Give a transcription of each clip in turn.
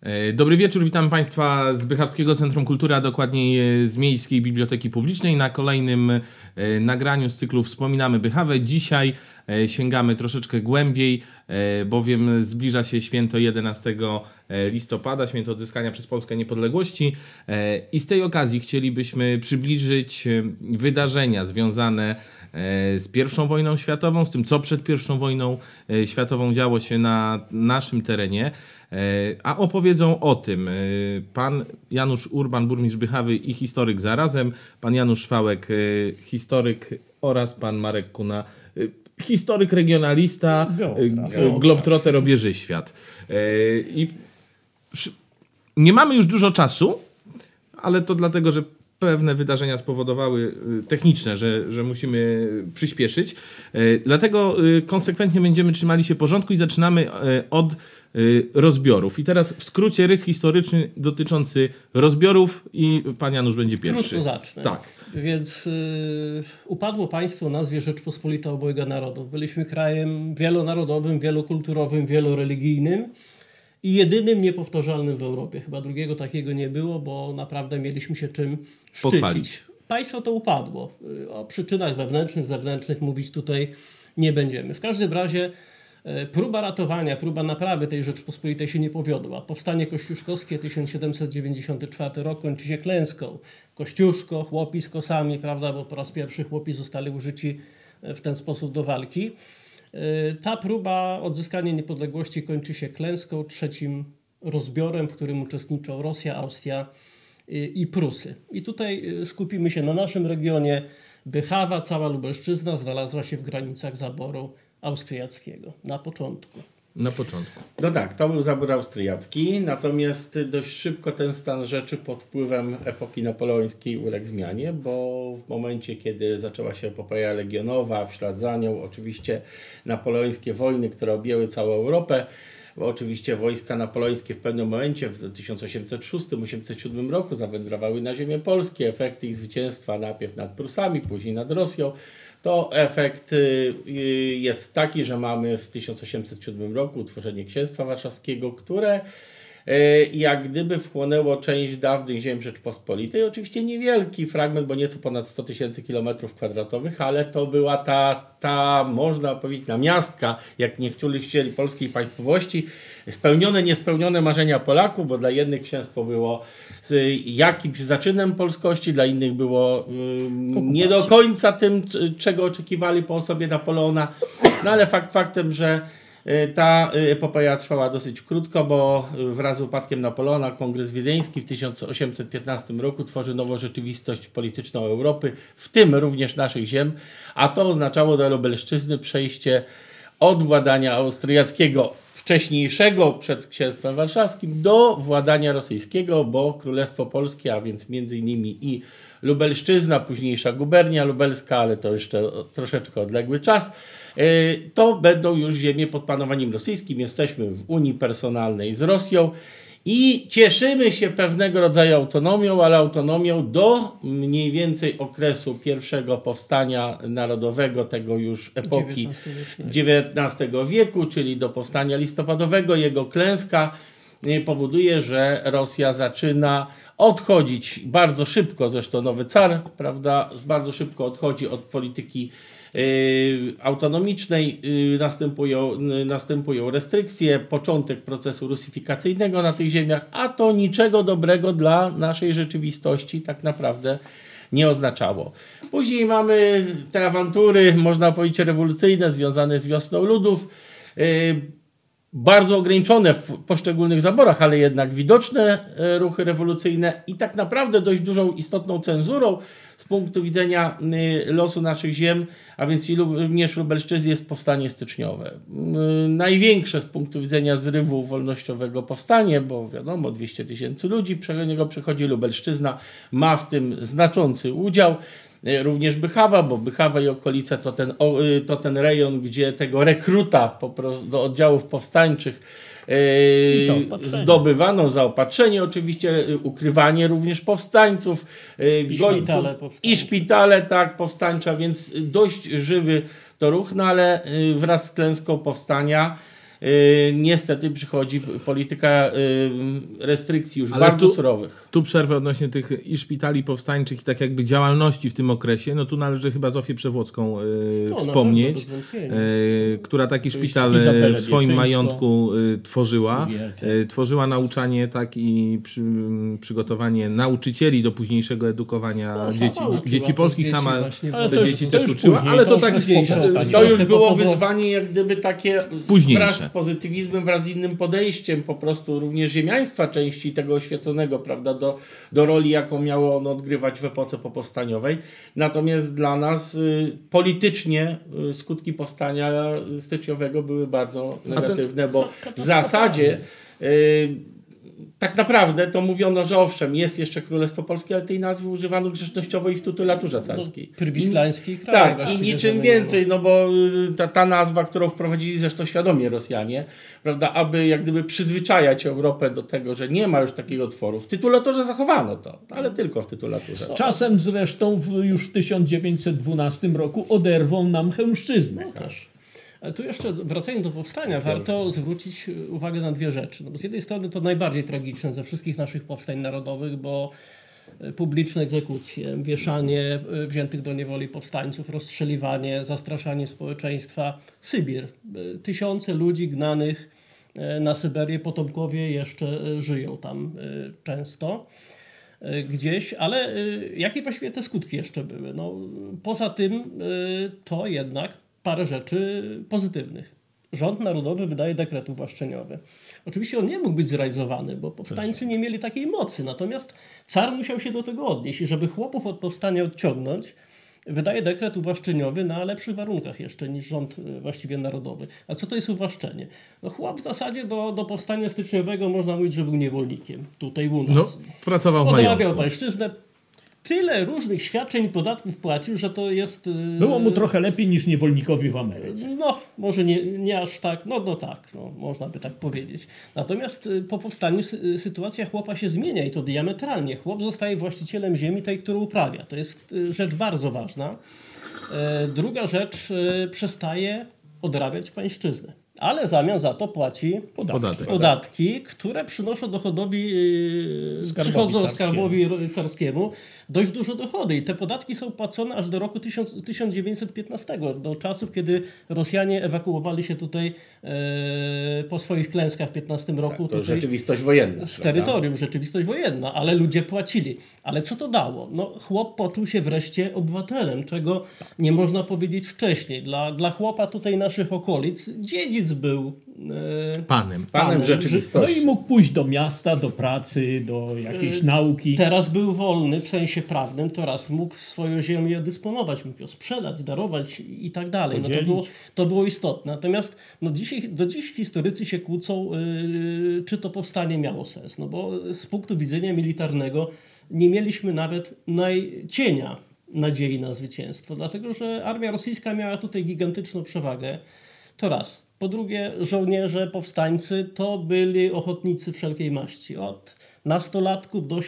Dobry wieczór, witam Państwa z Bychawskiego Centrum Kultury, a dokładniej z Miejskiej Biblioteki Publicznej na kolejnym nagraniu z cyklu Wspominamy Bychawę. Dzisiaj sięgamy troszeczkę głębiej, bowiem zbliża się święto 11 listopada, święto odzyskania przez Polskę niepodległości i z tej okazji chcielibyśmy przybliżyć wydarzenia związane z I wojną światową, z tym co przed I wojną światową działo się na naszym terenie. A opowiedzą o tym pan Janusz Urban, burmistrz Bychawy i historyk zarazem, pan Janusz Szwałek, historyk oraz pan Marek Kuna, historyk regionalista, globtrotter obieży świat. Nie mamy już dużo czasu, ale to dlatego, że pewne wydarzenia spowodowały techniczne, że musimy przyspieszyć. Dlatego konsekwentnie będziemy trzymali się porządku i zaczynamy od rozbiorów. I teraz w skrócie rys historyczny dotyczący rozbiorów i pan Janusz będzie pierwszy. Krótko zacznę. Tak. Więc upadło państwo o nazwie Rzeczpospolita Obojga Narodów. Byliśmy krajem wielonarodowym, wielokulturowym, wieloreligijnym i jedynym niepowtarzalnym w Europie. Chyba drugiego takiego nie było, bo naprawdę mieliśmy się czym szczycić. Pochwalić. Państwo to upadło. O przyczynach wewnętrznych, zewnętrznych mówić tutaj nie będziemy. W każdym razie próba ratowania, próba naprawy tej Rzeczpospolitej się nie powiodła. Powstanie kościuszkowskie 1794 rok kończy się klęską. Kościuszko, chłopi z kosami, prawda, bo po raz pierwszy chłopi zostali użyci w ten sposób do walki. Ta próba odzyskania niepodległości kończy się klęską, trzecim rozbiorem, w którym uczestniczą Rosja, Austria i Prusy. I tutaj skupimy się na naszym regionie. Bychawa, cała Lubelszczyzna znalazła się w granicach zaboru austriackiego na początku. Na początku. No tak, to był zabór austriacki, natomiast dość szybko ten stan rzeczy pod wpływem epoki napoleońskiej uległ zmianie, bo w momencie, kiedy zaczęła się epopeja legionowa, w ślad za nią oczywiście napoleońskie wojny, które objęły całą Europę, bo oczywiście wojska napoleońskie w pewnym momencie w 1806-1807 roku zawędrowały na ziemię polskie. Efekty ich zwycięstwa najpierw nad Prusami, później nad Rosją. To efekt jest taki, że mamy w 1807 roku utworzenie Księstwa Warszawskiego, które jak gdyby wchłonęło część dawnych ziem Rzeczpospolitej. Oczywiście niewielki fragment, bo nieco ponad 100 000 km², ale to była ta można powiedzieć namiastka, jak niektórzy chcieli, polskiej państwowości. Spełnione, niespełnione marzenia Polaków, bo dla jednych księstwo było jakimś zaczynem polskości, dla innych było nie do końca tym, czego oczekiwali po osobie Napoleona. No ale faktem, że ta epopeja trwała dosyć krótko, bo wraz z upadkiem Napoleona Kongres Wiedeński w 1815 roku tworzy nową rzeczywistość polityczną Europy, w tym również naszych ziem, a to oznaczało dla Lubelszczyzny przejście od władania austriackiego wcześniejszego przed Księstwem Warszawskim do władania rosyjskiego, bo Królestwo Polskie, a więc między innymi i Lubelszczyzna, późniejsza gubernia lubelska, ale to jeszcze troszeczkę odległy czas, to będą już ziemie pod panowaniem rosyjskim. Jesteśmy w Unii Personalnej z Rosją i cieszymy się pewnego rodzaju autonomią, ale autonomią do mniej więcej okresu pierwszego powstania narodowego, tego już epoki XIX wieku, czyli do powstania listopadowego. Jego klęska powoduje, że Rosja zaczyna odchodzić bardzo szybko, zresztą nowy car, prawda, bardzo szybko odchodzi od polityki autonomicznej, następują restrykcje, początek procesu rusyfikacyjnego na tych ziemiach, a to niczego dobrego dla naszej rzeczywistości tak naprawdę nie oznaczało. Później mamy te awantury, można powiedzieć rewolucyjne, związane z wiosną ludów, bardzo ograniczone w poszczególnych zaborach, ale jednak widoczne ruchy rewolucyjne i tak naprawdę dość dużą istotną cenzurą z punktu widzenia losu naszych ziem, a więc i również Lubelszczyzny, jest powstanie styczniowe. Największe z punktu widzenia zrywu wolnościowego powstanie, bo wiadomo 200 000 ludzi do niego przychodzi, Lubelszczyzna ma w tym znaczący udział. Również Bychawa, bo Bychawa i okolice to ten rejon, gdzie tego rekruta do oddziałów powstańczych zdobywano, zaopatrzenie oczywiście, ukrywanie również powstańców, gońców i szpitale tak, powstańcze, więc dość żywy to ruch, no ale wraz z klęską powstania niestety przychodzi polityka restrykcji już bardzo surowych. Tu przerwę odnośnie tych i szpitali powstańczych i tak jakby działalności w tym okresie. No tu należy chyba Zofię Przewłocką wspomnieć, która taki szpital w swoim majątku tworzyła. Tworzyła nauczanie i przygotowanie nauczycieli do późniejszego edukowania dzieci polskich. Sama te dzieci też uczyła, ale to tak to już było wyzwanie jak gdyby takie wraz z pozytywizmem, wraz z innym podejściem po prostu również ziemiaństwa części tego oświeconego, prawda, do roli, jaką miało ono odgrywać w epoce popowstaniowej. Natomiast dla nas politycznie skutki powstania styczniowego były bardzo negatywne, bo w zasadzie tak naprawdę to mówiono, że owszem, jest jeszcze Królestwo Polskie, ale tej nazwy używano grzecznościowo i w tytulaturze carskiej. Prywislański kraj. Tak, i niczym więcej, no bo ta nazwa, którą wprowadzili zresztą świadomie Rosjanie, prawda, aby jak gdyby przyzwyczajać Europę do tego, że nie ma już takiego tworu. W tytulaturze zachowano to, ale tylko w tytulaturze. Z czasem zresztą już w 1912 roku oderwą nam chełmszczyznę. No też. Ale tu jeszcze wracając do powstania, warto zwrócić uwagę na dwie rzeczy. No bo z jednej strony to najbardziej tragiczne ze wszystkich naszych powstań narodowych, bo publiczne egzekucje, wieszanie wziętych do niewoli powstańców, rozstrzeliwanie, zastraszanie społeczeństwa, Sybir. Tysiące ludzi gnanych na Syberię, potomkowie jeszcze żyją tam często gdzieś, ale jakie właściwie te skutki jeszcze były? No, poza tym to jednak parę rzeczy pozytywnych. Rząd Narodowy wydaje dekret uwłaszczeniowy. Oczywiście on nie mógł być zrealizowany, bo powstańcy nie mieli takiej mocy. Natomiast car musiał się do tego odnieść i żeby chłopów od powstania odciągnąć, wydaje dekret uwłaszczeniowy na lepszych warunkach jeszcze niż rząd właściwie narodowy. A co to jest uwłaszczenie? No chłop w zasadzie do powstania styczniowego można mówić, że był niewolnikiem. Tutaj u nas. No, pracował w majątku. Odrabiał pańszczyznę. Tyle różnych świadczeń i podatków płacił, że to jest... Było mu trochę lepiej niż niewolnikowi w Ameryce. No, może nie aż tak, no tak, można by tak powiedzieć. Natomiast po powstaniu sytuacja chłopa się zmienia i to diametralnie. Chłop zostaje właścicielem ziemi tej, którą uprawia. To jest rzecz bardzo ważna. Druga rzecz, przestaje odrabiać pańszczyznę. Ale w zamian za to płaci podatki, które przynoszą przychodzą skarbowi carskiemu dość duże dochody. I te podatki są płacone aż do roku 1915, do czasów, kiedy Rosjanie ewakuowali się tutaj po swoich klęskach w 15 roku. Tak, to rzeczywistość wojenna. Z terytorium, rzeczywistość wojenna, ale ludzie płacili. Ale co to dało? No, chłop poczuł się wreszcie obywatelem, czego nie można powiedzieć wcześniej. Dla chłopa tutaj naszych okolic dziedzic był panem rzeczywistości. No i mógł pójść do miasta, do pracy, do jakiejś nauki. Teraz był wolny w sensie prawnym, teraz mógł swoją ziemię dysponować, mógł ją sprzedać, darować i tak dalej. No to było istotne. Natomiast do dziś historycy się kłócą, czy to powstanie miało sens. No bo z punktu widzenia militarnego nie mieliśmy nawet cienia nadziei na zwycięstwo, dlatego że armia rosyjska miała tutaj gigantyczną przewagę. To raz. Po drugie, żołnierze, powstańcy to byli ochotnicy wszelkiej maści. Od nastolatków do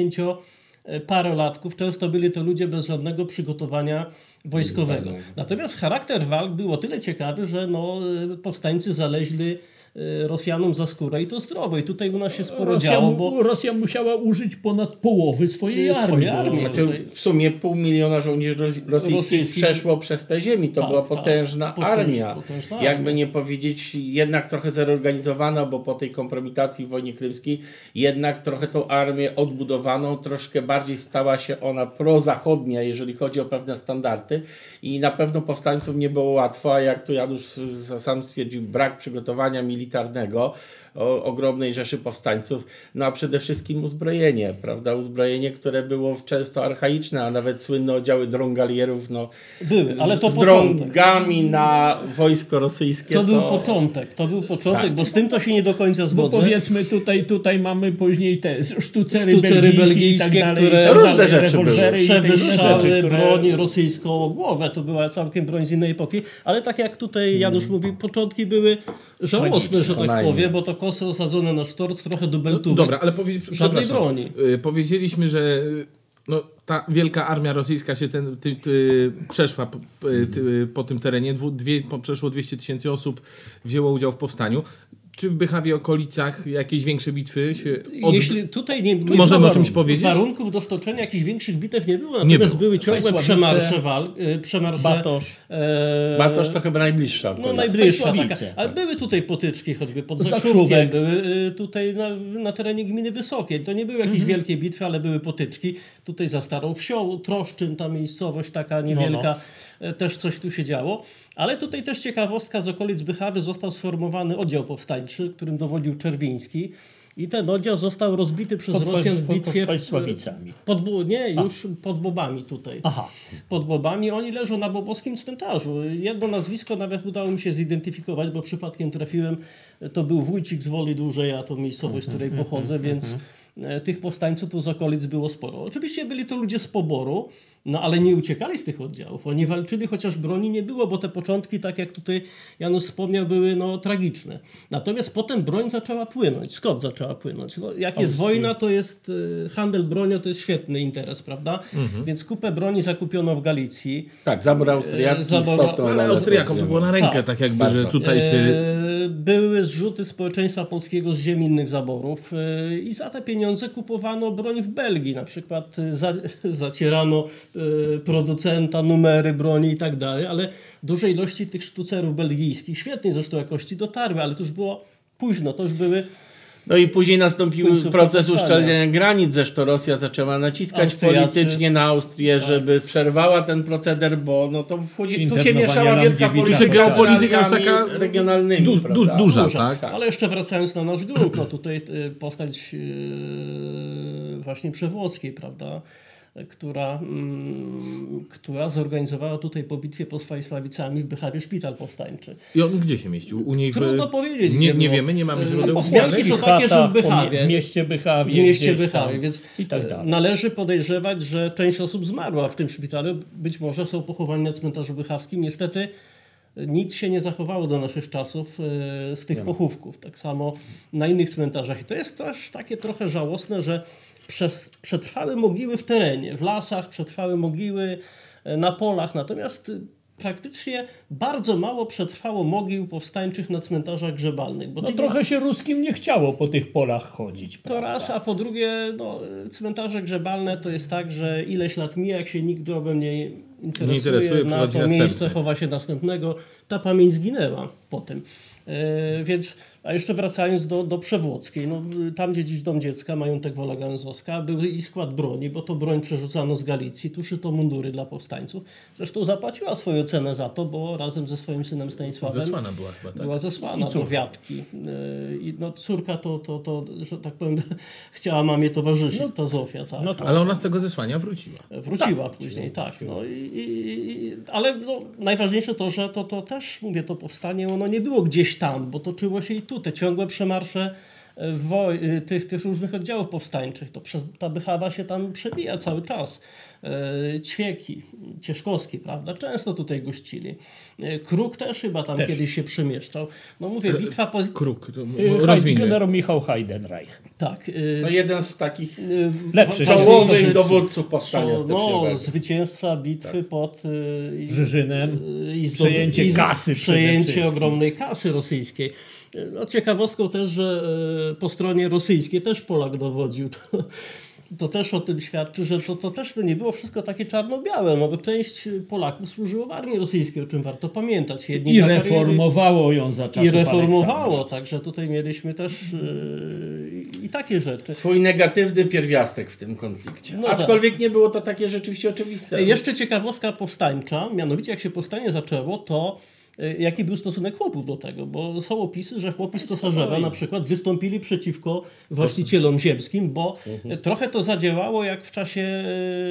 70-parolatków. Często byli to ludzie bez żadnego przygotowania wojskowego. Natomiast charakter walk był o tyle ciekawy, że powstańcy zaleźli Rosjanom za skórę i to zdrowo. I tutaj u nas się sporo działo, bo Rosja musiała użyć ponad połowy swojej armii. Znaczy, w sumie 500 000 żołnierzy rosyjskich przeszło przez te ziemi. To była potężna armia. Jakby nie powiedzieć, jednak trochę zorganizowana, bo po tej kompromitacji w wojnie krymskiej jednak trochę tą armię odbudowaną, troszkę bardziej stała się ona prozachodnia, jeżeli chodzi o pewne standardy i na pewno powstańców nie było łatwo, a jak tu Janusz sam stwierdził, brak przygotowania militarnego ogromnej rzeszy powstańców, no a przede wszystkim uzbrojenie, prawda? Uzbrojenie, które było często archaiczne, a nawet słynne oddziały drągalierów, były, ale to z drągami na wojsko rosyjskie. To był początek, tak. Bo z tym to się nie do końca zgodzę. Bo powiedzmy tutaj mamy później te sztucery belgijskie, i tak dalej, które różne rzeczy były. Przewyższały broń rosyjską o głowę. To była całkiem broń z innej epoki, ale tak jak tutaj Janusz mówi, początki były żałosne, że tak powiem, bo to kosy osadzone na sztorc, trochę dubeltówek. Dobra, ale żadnej broni. Powiedzieliśmy, że No, ta wielka armia rosyjska się przeszła po tym terenie. Przeszło 200 000 osób wzięło udział w powstaniu. Czy w Bychawie okolicach jakieś większe bitwy się Jeśli tutaj nie możemy o czymś powiedzieć? Warunków do stoczenia jakichś większych bitew nie było, natomiast były ciągłe przemarsze. Batosz to chyba najbliższa. No najbliższa taka. Ale były tutaj potyczki, choćby pod Zaczówkiem, były tutaj na terenie gminy Wysokiej. To nie były jakieś wielkie bitwy, ale były potyczki. Tutaj za Starą Wsią, Troszczyn, ta miejscowość taka niewielka, też coś tu się działo. Ale tutaj też ciekawostka, z okolic Bychawy został sformowany oddział powstańczy, którym dowodził Czerwiński. I ten oddział został rozbity przez Rosjan w bitwie pod Sławicami. Już pod Bobami tutaj. Aha. Pod Bobami. Oni leżą na bobowskim cmentarzu. Jedno nazwisko nawet udało mi się zidentyfikować, bo przypadkiem trafiłem. To był Wójcik z Woli Dużej, a to miejscowość, z której pochodzę, więc tych powstańców tu z okolic było sporo. Oczywiście byli to ludzie z poboru, no ale nie uciekali z tych oddziałów. Oni walczyli, chociaż broni nie było, bo te początki, tak jak tutaj Janusz wspomniał, były tragiczne. Natomiast potem broń zaczęła płynąć. Skąd zaczęła płynąć? No, jak jest wojna, to jest handel bronią, to jest świetny interes, prawda? Więc kupę broni zakupiono w Galicji. Tak, zabór austriacki istotną. Ale Austriakom to było na rękę, tak jakby, bardzo. Że tutaj się... Były zrzuty społeczeństwa polskiego z ziem innych zaborów i za te pieniądze kupowano broń w Belgii. Na przykład zacierano producenta, numery broni i tak dalej, ale duże ilości tych sztucerów belgijskich, świetnej zresztą jakości, dotarły, ale to już było późno, to już były... No i później nastąpił proces uszczelniania granic, zresztą Rosja zaczęła naciskać politycznie na Austrię, żeby przerwała ten proceder, bo tu się mieszała wielka polityka, geopolityka aż taka regionalnymi. Duża, tak? Ale jeszcze wracając na nasz grunt, tutaj postać właśnie Przewłockiej, prawda? Która zorganizowała tutaj po bitwie pod Sławicami w Bychawie szpital powstańczy. I on gdzie się mieścił? U niej Trudno powiedzieć. Nie wiemy, nie mamy źródeł. Wzmianki są takie, że w Bychawie. W mieście Bychawie. W mieście Bychawie, więc i tak dalej. Należy podejrzewać, że część osób zmarła w tym szpitalu. Być może są pochowani na cmentarzu bychawskim. Niestety nic się nie zachowało do naszych czasów z tych pochówków. Tak samo na innych cmentarzach. I to jest też takie trochę żałosne, że przetrwały mogiły w terenie, w lasach, przetrwały mogiły na polach, natomiast praktycznie bardzo mało przetrwało mogił powstańczych na cmentarzach grzebalnych. Bo trochę się ruskim nie chciało po tych polach chodzić. To prawda? raz, a po drugie cmentarze grzebalne to jest tak, że ileś lat mija, jak się nikt grobem nie interesuje na to miejsce chowa się następnego, ta pamięć zginęła po tym. Więc a jeszcze wracając do Przewłockiej, tam gdzie dziś Dom Dziecka, majątek Wola Gałęzowska, był i skład broni, bo to broń przerzucano z Galicji, tu szyto mundury dla powstańców. Zresztą zapłaciła swoją cenę za to, bo razem ze swoim synem Stanisławem zesłana była chyba, tak? Była zesłana do Wiatki. I córka że tak powiem, chciała mamie towarzyszyć, ta Zofia. Tak. Ale ona z tego zesłania wróciła. Wróciła później, tak. Ale najważniejsze to, że to też, mówię, to powstanie, ono nie było gdzieś tam, bo toczyło się i tu. Te ciągłe przemarsze tych różnych oddziałów powstańczych. Ta Bychawa się tam przebija cały czas. Ćwieki, Cieszkowski, prawda? Często tutaj gościli. Kruk też chyba tam kiedyś się przemieszczał. Mówię, bitwa... Kruk, generał Michał Heidenreich. Tak. Jeden z takich lepszych czołowych dowódców powstania styczniowego. Zwycięstwa bitwy pod Żyżynem. Przejęcie ogromnej kasy rosyjskiej. Ciekawostką też, że po stronie rosyjskiej też Polak dowodził. To też o tym świadczy, że to też nie było wszystko takie czarno-białe, bo część Polaków służyło w armii rosyjskiej, o czym warto pamiętać. I reformowało ją za czasów Aleksandra. Także tutaj mieliśmy też i takie rzeczy. Swój negatywny pierwiastek w tym konflikcie. Aczkolwiek nie było to takie rzeczywiście oczywiste. Jeszcze ciekawostka powstańcza, mianowicie jak się powstanie zaczęło, to jaki był stosunek chłopów do tego, bo są opisy, że chłopi z Kosarzewa na przykład wystąpili przeciwko właścicielom ziemskim, bo trochę to zadziałało jak w czasie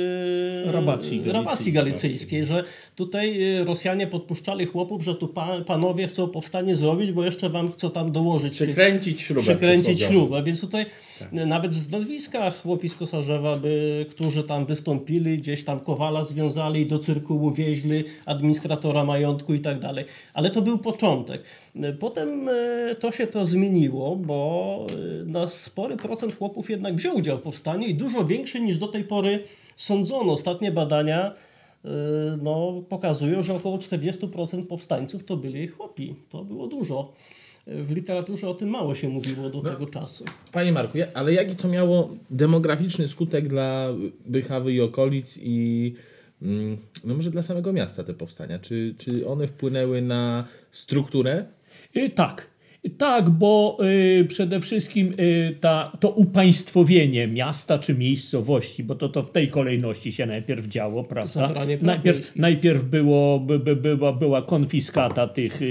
rabacji galicyjskiej, że tutaj Rosjanie podpuszczali chłopów, że tu panowie chcą powstanie zrobić, bo jeszcze wam chcą tam dołożyć. Przykręcić śrubę. Więc tutaj nawet z nazwiska chłopi z Kosarzewa, którzy tam wystąpili, gdzieś tam Kowala związali, do cyrkułu wieźli, administratora majątku i tak dalej. Ale to był początek. Potem to zmieniło, bo na spory procent chłopów jednak wziął udział w powstaniu i dużo większy niż do tej pory sądzono. Ostatnie badania pokazują, że około 40% powstańców to byli chłopi. To było dużo. W literaturze o tym mało się mówiło do tego czasu. Panie Marku, ale jaki to miało demograficzny skutek dla Bychawy i okolic i może dla samego miasta te powstania? Czy one wpłynęły na strukturę? Tak, bo przede wszystkim to upaństwowienie miasta czy miejscowości, bo to w tej kolejności się najpierw działo, prawda? Najpierw była konfiskata tych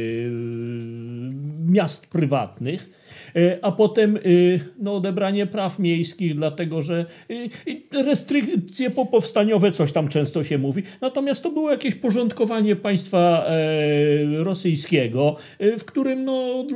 miast prywatnych, a potem odebranie praw miejskich, dlatego że restrykcje popowstaniowe, coś tam często się mówi, natomiast to było jakieś porządkowanie państwa rosyjskiego, w którym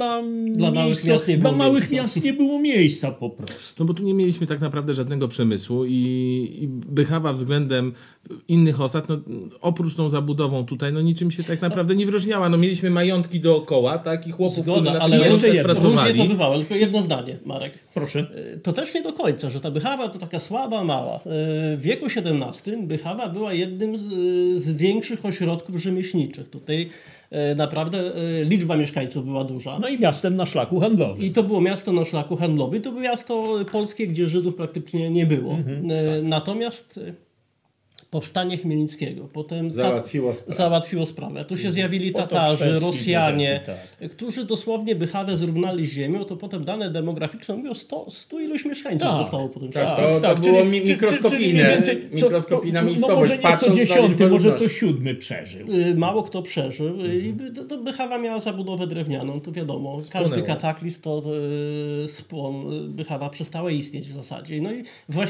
dla małych miast nie było miejsca po prostu. No bo tu nie mieliśmy tak naprawdę żadnego przemysłu i Bychawa względem innych osad, oprócz tą zabudową tutaj, niczym się tak naprawdę nie wyróżniała. Mieliśmy majątki dookoła, tak, i chłopów, którzy na tym jeszcze pracowali. Różnie to bywało, tylko jedno zdanie, Marek. Proszę. To też nie do końca, że ta Bychawa to taka słaba, mała. W wieku XVII Bychawa była jednym z większych ośrodków rzemieślniczych. Tutaj naprawdę liczba mieszkańców była duża. No i miastem na szlaku handlowym. I to było miasto na szlaku handlowym. To było miasto polskie, gdzie Żydów praktycznie nie było. Natomiast powstanie Chmielnickiego potem załatwiło sprawę. Tu się zjawili Tatarzy, Rosjanie, którzy dosłownie Bychawę zrównali z ziemią, to potem dane demograficzne mówią 100 iluś mieszkańców zostało po tym czasie. To było mikroskopijna miejscowość. Może nie co 10, może co 7 przeżył. Mało kto przeżył. I Bychawa miała zabudowę drewnianą, to wiadomo. Każdy kataklizm to spłon. Bychawa przestała istnieć w zasadzie. No i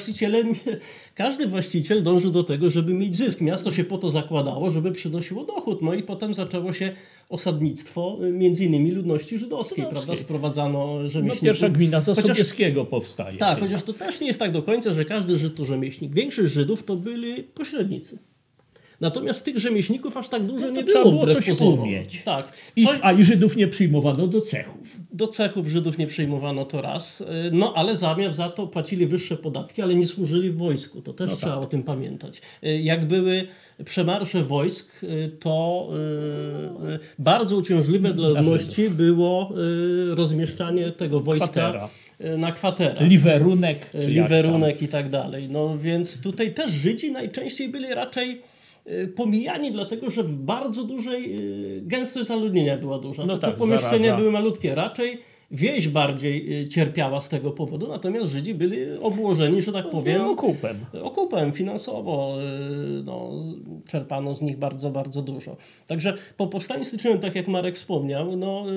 każdy właściciel dążył do tego, żeby mieć zysk. Miasto się po to zakładało, żeby przynosiło dochód. No i potem zaczęło się osadnictwo, między innymi ludności żydowskiej, prawda? Sprowadzano rzemieślników. Pierwsza gmina Zasobieskiego powstaje. Tak, chociaż to też nie jest tak do końca, że każdy Żyd to rzemieślnik. Większość Żydów to byli pośrednicy. Natomiast tych rzemieślników aż tak dużo nie trzeba było coś umieć. Tak. I Żydów nie przyjmowano do cechów. Do cechów Żydów nie przyjmowano, to raz. Ale za to płacili wyższe podatki, ale nie służyli w wojsku. To też trzeba o tym pamiętać. Jak były przemarsze wojsk, to bardzo uciążliwe dla ludności było rozmieszczanie tego wojska na kwaterach. Liwerunek i tak dalej. Więc tutaj też Żydzi najczęściej byli raczej pomijani, dlatego że bardzo dużej gęstość zaludnienia była duża. Te pomieszczenia były malutkie. Raczej wieś bardziej cierpiała z tego powodu, natomiast Żydzi byli obłożeni, że tak powiem, okupem finansowo. Czerpano z nich bardzo, bardzo dużo. Także po powstaniu styczniowym, tak jak Marek wspomniał,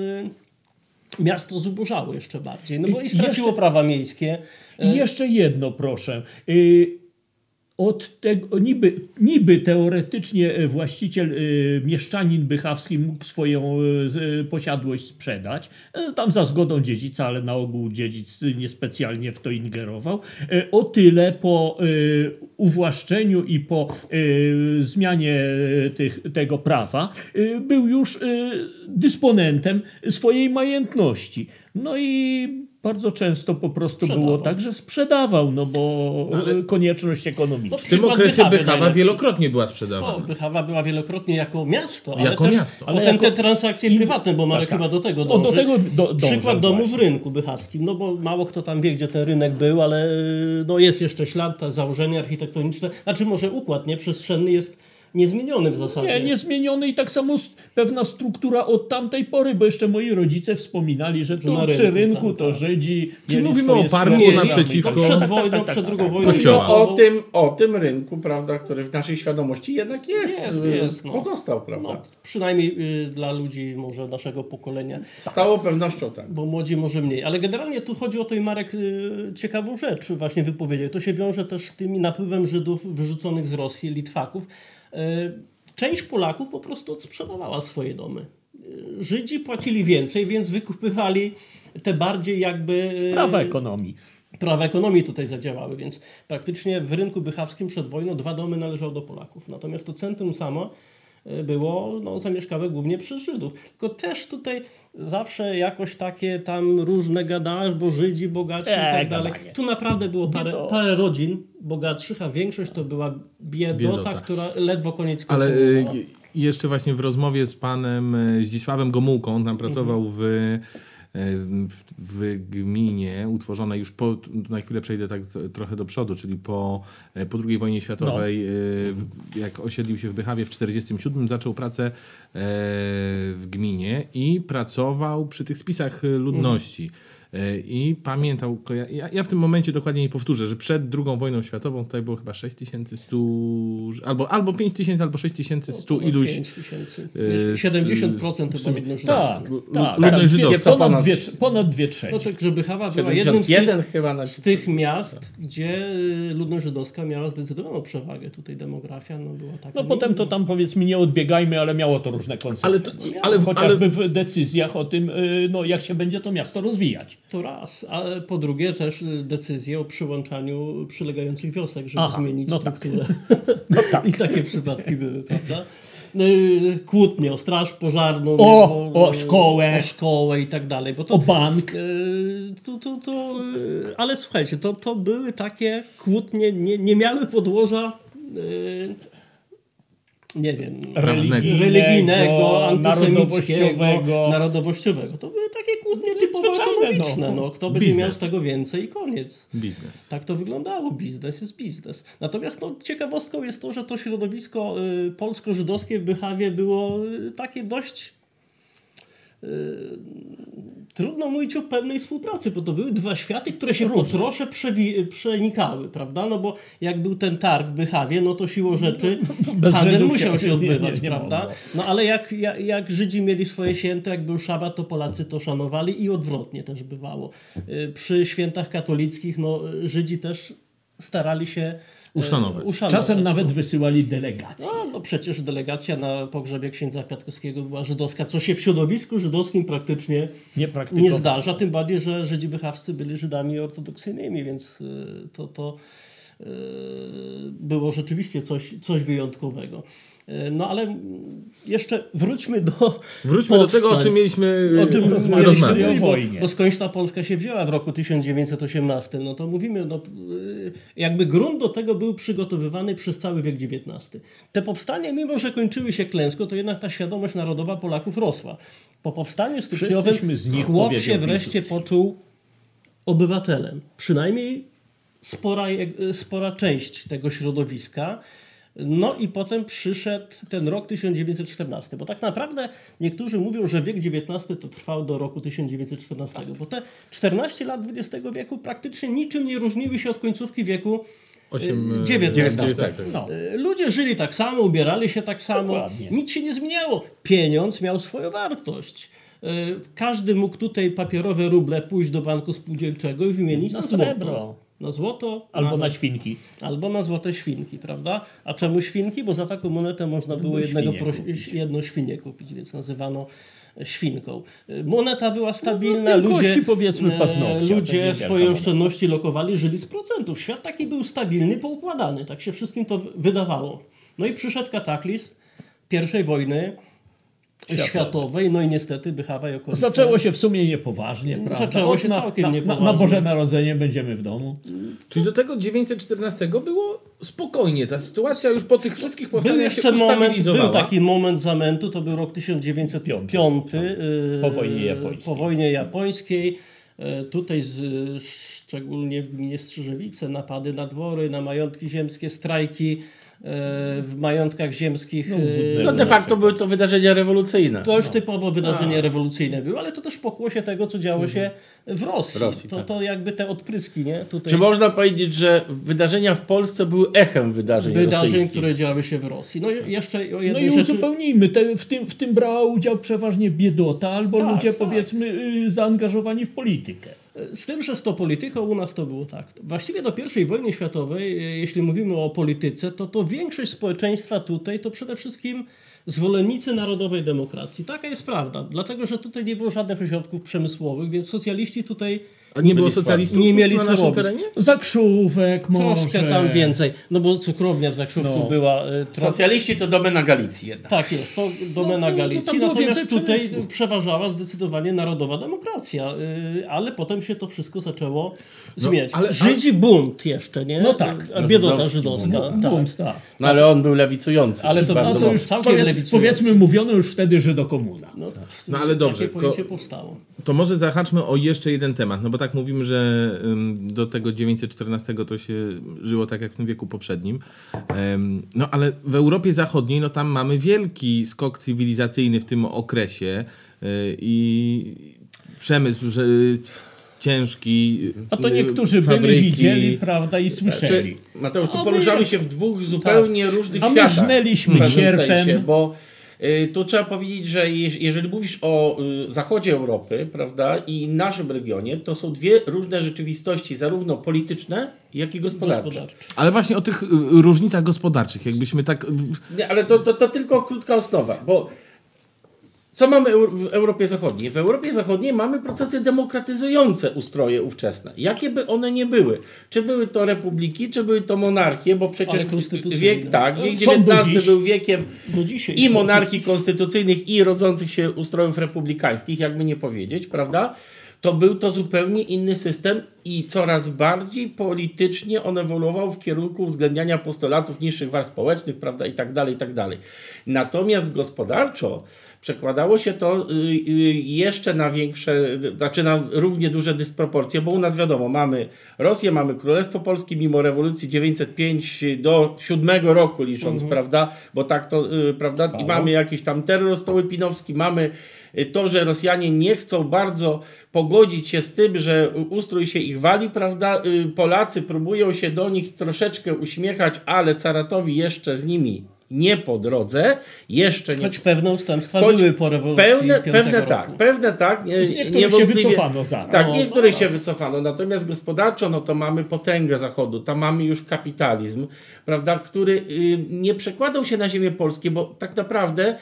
miasto zubożało jeszcze bardziej, bo i straciło prawa miejskie. I jeszcze jedno, proszę. Od tego, niby teoretycznie właściciel, mieszczanin bychawski mógł swoją posiadłość sprzedać, tam za zgodą dziedzica, ale na ogół dziedzic niespecjalnie w to ingerował. O tyle po uwłaszczeniu i po zmianie tego prawa był już dysponentem swojej majętności. No i bardzo często po prostu było tak, że sprzedawał, bo konieczność ekonomiczna. W tym okresie Bychawa wielokrotnie była sprzedawana. Bychawa była wielokrotnie jako miasto, ale potem te transakcje prywatne, bo Marek chyba do tego dąży. Przykład domu w rynku bychackim, bo mało kto tam wie, gdzie ten rynek był, ale jest jeszcze ślad, te założenia architektoniczne, może układ przestrzenny jest niezmieniony w zasadzie. Niezmieniony i tak samo pewna struktura od tamtej pory, bo jeszcze moi rodzice wspominali, że tu przy rynku to Żydzi. Czy mówimy o parku naprzeciwko? Przed wojną, przed drugą wojną. O tym rynku, prawda, który w naszej świadomości jednak jest pozostał, prawda? Przynajmniej dla ludzi może naszego pokolenia. Z całą pewnością tak. Bo młodzi może mniej. Ale generalnie tu chodzi o to i Marek ciekawą rzecz właśnie wypowiedział. To się wiąże też z tym napływem Żydów wyrzuconych z Rosji, Litwaków. Część Polaków po prostu odsprzedawała swoje domy. Żydzi płacili więcej, więc wykupywali te bardziej Prawa ekonomii tutaj zadziałały, więc praktycznie w rynku bychawskim przed wojną 2 domy należały do Polaków. Natomiast to centrum samo było zamieszkałe głównie przez Żydów. Tylko też tutaj zawsze jakoś takie tam różne gadania, bo Żydzi bogaci i tak dalej. gadanie. Tu naprawdę było parę rodzin bogatszych, a większość to była biedota. Która ledwo koniec końców Ale jeszcze właśnie w rozmowie z panem Zdzisławem Gomułką, on tam pracował w gminie utworzonej już na chwilę przejdę tak trochę do przodu, czyli po II wojnie światowej, jak osiedlił się w Bychawie w 1947, zaczął pracę w gminie i pracował przy tych spisach ludności. I pamiętał, ja w tym momencie dokładnie nie powtórzę, że przed II wojną światową tutaj było chyba 6100, albo 5000, albo 6100 iluś. 5000. 70% chyba ludność Tak, żydowska. Ponad 2/3. No tak, że Bychawa była 71 chyba z tych miast, gdzie ludność żydowska miała zdecydowaną przewagę. Tutaj demografia była taka. No potem to tam powiedzmy nie odbiegajmy, ale miało to różne konsekwencje. Chociażby w decyzjach o tym, jak się będzie to miasto rozwijać. To raz, a po drugie też decyzje o przyłączaniu przylegających wiosek, żeby zmienić strukturę. I takie przypadki były, prawda? Kłótnie o straż pożarną, o szkołę i tak dalej. Bo o bank. Ale słuchajcie, to były takie kłótnie, nie miały podłoża nie wiem, religijnego, antysemickiego, narodowościowego. To były takie kłótnie typowo ekonomiczne. Kto będzie miał z tego więcej i koniec. Biznes. Tak to wyglądało. Biznes jest biznes. Natomiast ciekawostką jest to, że to środowisko polsko-żydowskie w Bychawie było takie dość trudno mówić o pewnej współpracy, bo to były dwa światy, które się po trosze przenikały, prawda? Bo jak był ten targ w Bychawie, to siłą rzeczy handel musiał się odbywać, prawda? Ale jak Żydzi mieli swoje święto, jak był szabat, to Polacy to szanowali i odwrotnie też bywało. Przy świętach katolickich Żydzi też starali się uszanować. Czasem nawet wysyłali delegacje. Przecież delegacja na pogrzebie księdza Kwiatkowskiego była żydowska, co się w środowisku żydowskim praktycznie nie zdarza. Tym bardziej, że Żydzi bychawscy byli Żydami ortodoksyjnymi, więc to było rzeczywiście coś wyjątkowego. Ale jeszcze wróćmy do tego, o czym mieliśmy rozmawiać. O wojnie. Bo skądś ta Polska się wzięła w roku 1918, to mówimy, jakby grunt do tego był przygotowywany przez cały wiek XIX. Te powstania, mimo że kończyły się klęską, to jednak ta świadomość narodowa Polaków rosła. Po powstaniu styczniowym chłop się wreszcie poczuł obywatelem. Przynajmniej spora część tego środowiska. I potem przyszedł ten rok 1914, bo tak naprawdę niektórzy mówią, że wiek XIX to trwał do roku 1914, bo te 14 lat XX wieku praktycznie niczym nie różniły się od końcówki wieku XIX. Ludzie żyli tak samo, ubierali się tak samo, nic się nie zmieniało. Pieniądz miał swoją wartość. Każdy mógł tutaj papierowe ruble pójść do banku spółdzielczego i wymienić na srebro. Na złoto. Albo na świnki. Albo na złote świnki, prawda? A czemu świnki? Bo za taką monetę można było jedną świnię kupić, więc nazywano świnką. Moneta była stabilna, ludzie swoje oszczędności lokowali, żyli z procentów. Świat taki był stabilny, poukładany. Tak się wszystkim to wydawało. I przyszedł kataklizm I wojny światowej, i niestety Bychawa i okolice. Zaczęło się w sumie niepoważnie, prawda? Zaczęło się całkiem niepoważnie. Na Boże Narodzenie będziemy w domu. Czyli do tego 914 było spokojnie. Ta sytuacja już po tych wszystkich powstaniach się ustabilizowała. Był taki moment zamętu, to był rok 1905. Po wojnie japońskiej. Tutaj szczególnie w gminie Strzyżewice napady na dwory, na majątki ziemskie, strajki w majątkach ziemskich. De facto były to wydarzenia rewolucyjne. To już typowo wydarzenie rewolucyjne było, ale to też pokłosie tego, co działo się w Rosji. To jakby te odpryski, nie? Tutaj... Czy można powiedzieć, że wydarzenia w Polsce były echem wydarzeń rosyjskich? Które działy się w Rosji. Jeszcze o jednej rzeczy... uzupełnijmy. W tym brała udział przeważnie biedota albo ludzie powiedzmy zaangażowani w politykę. Z tym, że z tą polityką u nas to było tak. Właściwie do I wojny światowej, jeśli mówimy o polityce, to większość społeczeństwa tutaj to przede wszystkim zwolennicy narodowej demokracji. Taka jest prawda. Dlatego, że tutaj nie było żadnych ośrodków przemysłowych, więc socjaliści tutaj A nie było byli socjalistów Nie mieli na co naszym robić. terenie? Zakrzówek może. Troszkę tam więcej. No bo cukrownia w Zakrzówku No. była Socjaliści to domena Galicji jednak. Tak jest, to domena No, Galicji, tam było natomiast więcej tutaj przemysłu. przeważała zdecydowanie narodowa demokracja, ale potem się to wszystko zaczęło zmieniać. ale- Żydzi bunt jeszcze, nie? No tak. A biedota Żydowski żydowska. bunt. Tak. Bunt, tak. No ale on był lewicujący. Ale to- bardzo no to już mocno. całkiem lewicujący. Powiedzmy, mówiono już wtedy, że do komuna. No ale dobrze, Takie pojęcie powstało. to może zahaczmy o jeszcze jeden temat, no bo tak mówimy, że do tego 914 to się żyło tak jak w tym wieku poprzednim. No ale w Europie Zachodniej, no tam mamy wielki skok cywilizacyjny w tym okresie i przemysł, że ciężki, A to niektórzy fabryki. byli, widzieli, prawda, i słyszeli. Mateusz, tu A my- poruszamy się w dwóch zupełnie różnych A my światach. żnęliśmy w pewnym sierpem. sensie, bo tu trzeba powiedzieć, że jeżeli mówisz o zachodzie Europy, prawda, i naszym regionie, to są dwie różne rzeczywistości, zarówno polityczne, jak i gospodarcze. Ale właśnie o tych różnicach gospodarczych, jakbyśmy tak... Nie, ale to tylko krótka osnowa, bo co mamy w Europie Zachodniej? W Europie Zachodniej mamy procesy demokratyzujące ustroje ówczesne. Jakie by one nie były. Czy były to republiki, czy były to monarchie, bo przecież Ale konstytucyjne. wiek Są do XIX dziś. był wiekiem Do dzisiaj i są. monarchii konstytucyjnych, i rodzących się ustrojów republikańskich, jakby nie powiedzieć, prawda? To był to zupełnie inny system i coraz bardziej politycznie on ewoluował w kierunku uwzględniania postulatów niższych warstw społecznych, prawda, i tak dalej, i tak dalej. Natomiast gospodarczo przekładało się to jeszcze na większe, znaczy na równie duże dysproporcje, bo u nas wiadomo, mamy Rosję, mamy Królestwo Polskie, mimo rewolucji 905 do 7 roku licząc, prawda, bo tak to, prawda, i mamy jakiś tam terror stołypinowski, mamy to, że Rosjanie nie chcą bardzo pogodzić się z tym, że ustrój się ich wali, prawda? Polacy próbują się do nich troszeczkę uśmiechać, ale caratowi jeszcze z nimi nie po drodze, jeszcze nie. Choć pewne ustępstwa Choć były po rewolucji pewne roku. tak. Z niektórych się wycofano zaraz. Tak, No, niektórych się zaraz. wycofano. Natomiast gospodarczo, no to mamy potęgę Zachodu, tam mamy już kapitalizm, prawda, który nie przekładał się na ziemię polskie, bo tak naprawdę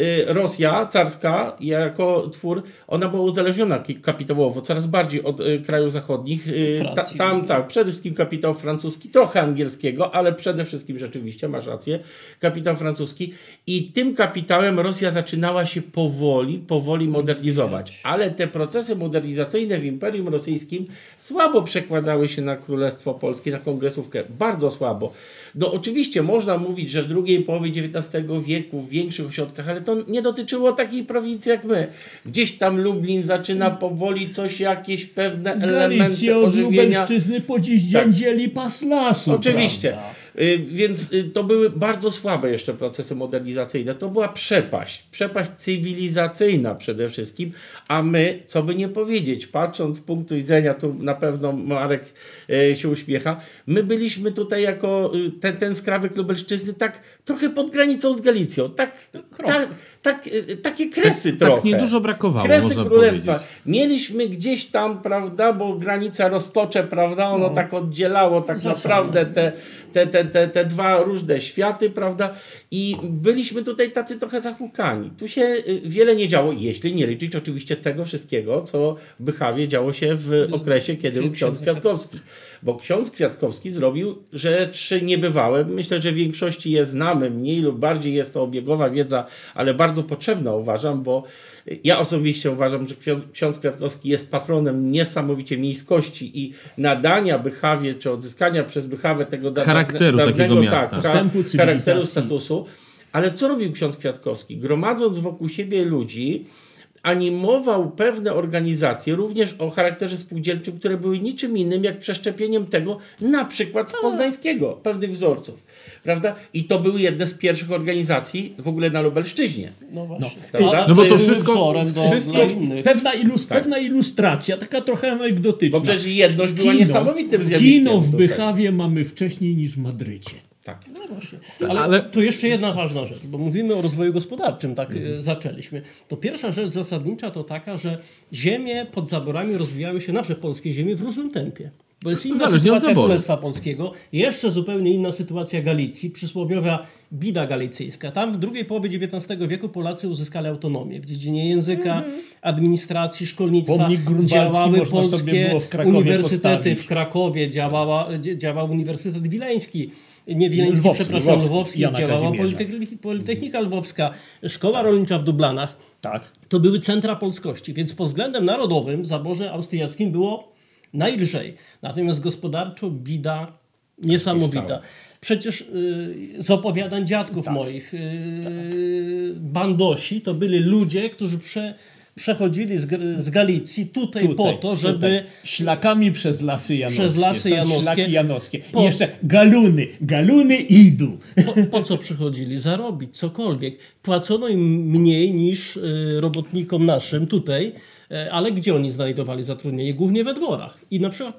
Rosja carska jako twór, ona była uzależniona kapitałowo coraz bardziej od krajów zachodnich. Francji. Tam tak, przede wszystkim kapitał francuski, trochę angielskiego, ale przede wszystkim rzeczywiście, masz rację, kapitał francuski i tym kapitałem Rosja zaczynała się powoli modernizować. Ale te procesy modernizacyjne w Imperium Rosyjskim słabo przekładały się na Królestwo Polskie, na kongresówkę. Bardzo słabo. No oczywiście można mówić, że w drugiej połowie XIX wieku w większych ośrodkach, ale to nie dotyczyło takiej prowincji jak my. Gdzieś tam Lublin zaczyna powoli coś, jakieś pewne elementy Galicję od ożywienia. Lubelszczyzny po dziś dzień Tak. dzieli pas lasu. Oczywiście. Prawda? Więc to były bardzo słabe jeszcze procesy modernizacyjne. To była przepaść cywilizacyjna przede wszystkim, a my, co by nie powiedzieć, patrząc z punktu widzenia, tu na pewno Marek się uśmiecha, my byliśmy tutaj jako ten skrawek Lubelszczyzny tak trochę pod granicą z Galicją. Takie kresy trochę. Tak niedużo brakowało, Kresy można królestwa. powiedzieć. Mieliśmy gdzieś tam, prawda, bo granica Roztocze, prawda, ono tak oddzielało tak naprawdę te dwa różne światy, prawda, i byliśmy tutaj tacy trochę zahukani. Tu się wiele nie działo, jeśli nie liczyć oczywiście tego wszystkiego, co w Bychawie działo się w okresie, kiedy był ksiądz Kwiatkowski. Bo ksiądz Kwiatkowski zrobił rzeczy niebywałe. Myślę, że w większości je znamy, mniej lub bardziej jest to obiegowa wiedza, ale bardzo potrzebna uważam, bo ja osobiście uważam, że ksiądz Kwiatkowski jest patronem niesamowicie miejskości i nadania Bychawie, czy odzyskania przez Bychawę tego charakteru takiego miasta. Charakteru, statusu. Ale co robił ksiądz Kwiatkowski? Gromadząc wokół siebie ludzi, animował pewne organizacje, również o charakterze spółdzielczym, które były niczym innym jak przeszczepieniem tego, na przykład z poznańskiego, pewnych wzorców. Prawda? I to były jedne z pierwszych organizacji w ogóle na Lubelszczyźnie. No właśnie. Prawda? No bo to były wszystko- wzorem wszystko- dla innych. Pewna ilustracja, taka trochę anegdotyczna. Bo przecież jedność była Kino. niesamowitym zjawiskiem. Kino w tutaj. Bychawie mamy wcześniej niż w Madrycie. Tak. No właśnie. Ale, Ale- tu jeszcze jedna ważna rzecz, bo mówimy o rozwoju gospodarczym, tak zaczęliśmy. To pierwsza rzecz zasadnicza to taka, że ziemie pod zaborami rozwijały się, nasze polskie ziemie, w różnym tempie. Bo jest inna Zależnie od sytuacja zaboru. Królestwa Polskiego, jeszcze zupełnie inna sytuacja Galicji, przysłowiowa bida galicyjska. Tam w drugiej połowie XIX wieku Polacy uzyskali autonomię w dziedzinie języka, administracji, szkolnictwa. Pomnik grunwaldzki Działały można sobie polskie było w Krakowie uniwersytety. postawić. W Krakowie działał Uniwersytet Wileński. Nie Wileński, Lwowski, przepraszam, Lwowski. Jana Działała Kazimierza. Politechnika Lwowska, Szkoła Rolnicza w Dublanach. Tak. To były centra polskości, więc pod względem narodowym w zaborze austriackim było najlżej. Natomiast gospodarczo bida niesamowita. Przecież z opowiadań dziadków moich, bandosi to byli ludzie, którzy przechodzili z Galicji tutaj po to, żeby... Tutaj. Szlakami przez lasy janowskie. Przez lasy Stąd janowskie. Szlaki janowskie. I jeszcze galuny idą. Po co przychodzili? Zarobić cokolwiek. Płacono im mniej niż robotnikom naszym tutaj, ale gdzie oni znajdowali zatrudnienie? Głównie we dworach. I na przykład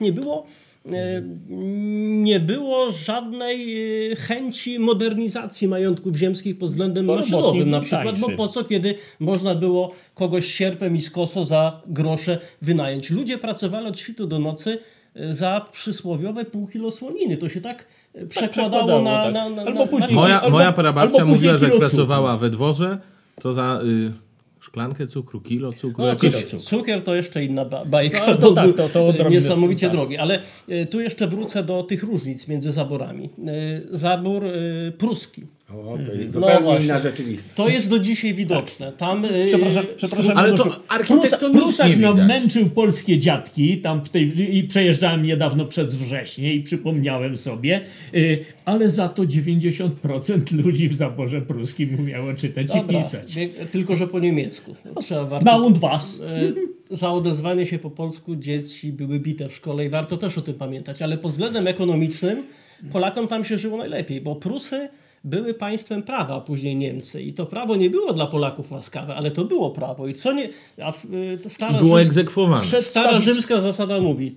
nie było żadnej chęci modernizacji majątków ziemskich pod względem maszynowym na przykład, bo po co, kiedy można było kogoś sierpem i z koso za grosze wynająć. Ludzie pracowali od świtu do nocy za przysłowiowe pół kilo słoniny. To się tak przekładało na Albo później- Moja prababcia albo później mówiła, że jak kilo cukru. pracowała we dworze, to za szklankę cukru, kilo cukru. No, jakoś... cukier to jeszcze inna bajka. No, to tak, to odrobinę niesamowicie tak. drogi. Ale tu jeszcze wrócę do tych różnic między zaborami. Zabór pruski. O, to jest zupełnie właśnie. inna rzeczywistość. To jest do dzisiaj widoczne. Tam, Przepraszam, Ale to Januszu. architektonicznie Prusak widać. męczył polskie dziadki, tam i przejeżdżałem niedawno przez Wrześnie i przypomniałem sobie, ale za to 90% ludzi w zaborze pruskim umiało czytać Dobra, i pisać. tylko że po niemiecku. Trzeba Na und was. za odezwanie się po polsku dzieci były bite w szkole i warto też o tym pamiętać. Ale pod względem ekonomicznym Polakom tam się żyło najlepiej, bo Prusy były państwem prawa, a później Niemcy. I to prawo nie było dla Polaków łaskawe, ale to było prawo. I co nie... Było egzekwowane. Stara rzymska zasada mówi,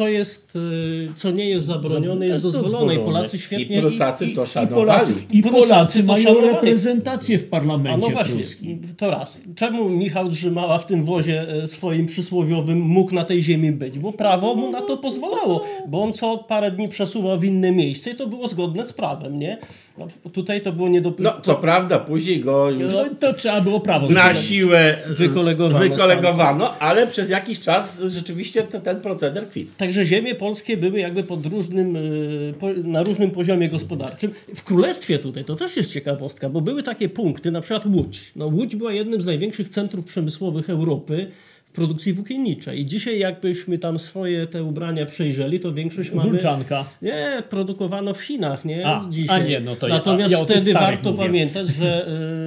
co nie jest zabronione, jest dozwolone. I Polacy świetnie... I Prusacy to szanowali. Polacy to mają szanowali. reprezentację w A parlamencie no właśnie, pruskim. to raz. Czemu Michał Drzymała w tym wozie swoim przysłowiowym mógł na tej ziemi być? Bo prawo mu na to pozwalało. Bo on co parę dni przesuwał w inne miejsce i to było zgodne z prawem, nie? No, tutaj to było No, co prawda, później go już No, to trzeba było prawo na zmienić. siłę Wykolegowano ale przez jakiś czas rzeczywiście ten proceder kwitł. Także ziemie polskie były jakby na różnym poziomie gospodarczym. W królestwie tutaj to też jest ciekawostka, bo były takie punkty, na przykład Łódź. No, Łódź była jednym z największych centrów przemysłowych Europy w produkcji włókienniczej. I dzisiaj jakbyśmy tam swoje te ubrania przejrzeli, to większość mamy... Włóczanka. Nie, produkowano w Chinach, nie? A, Dzisiaj. a nie, no to Natomiast ja o tych wtedy starych warto mówię. pamiętać, że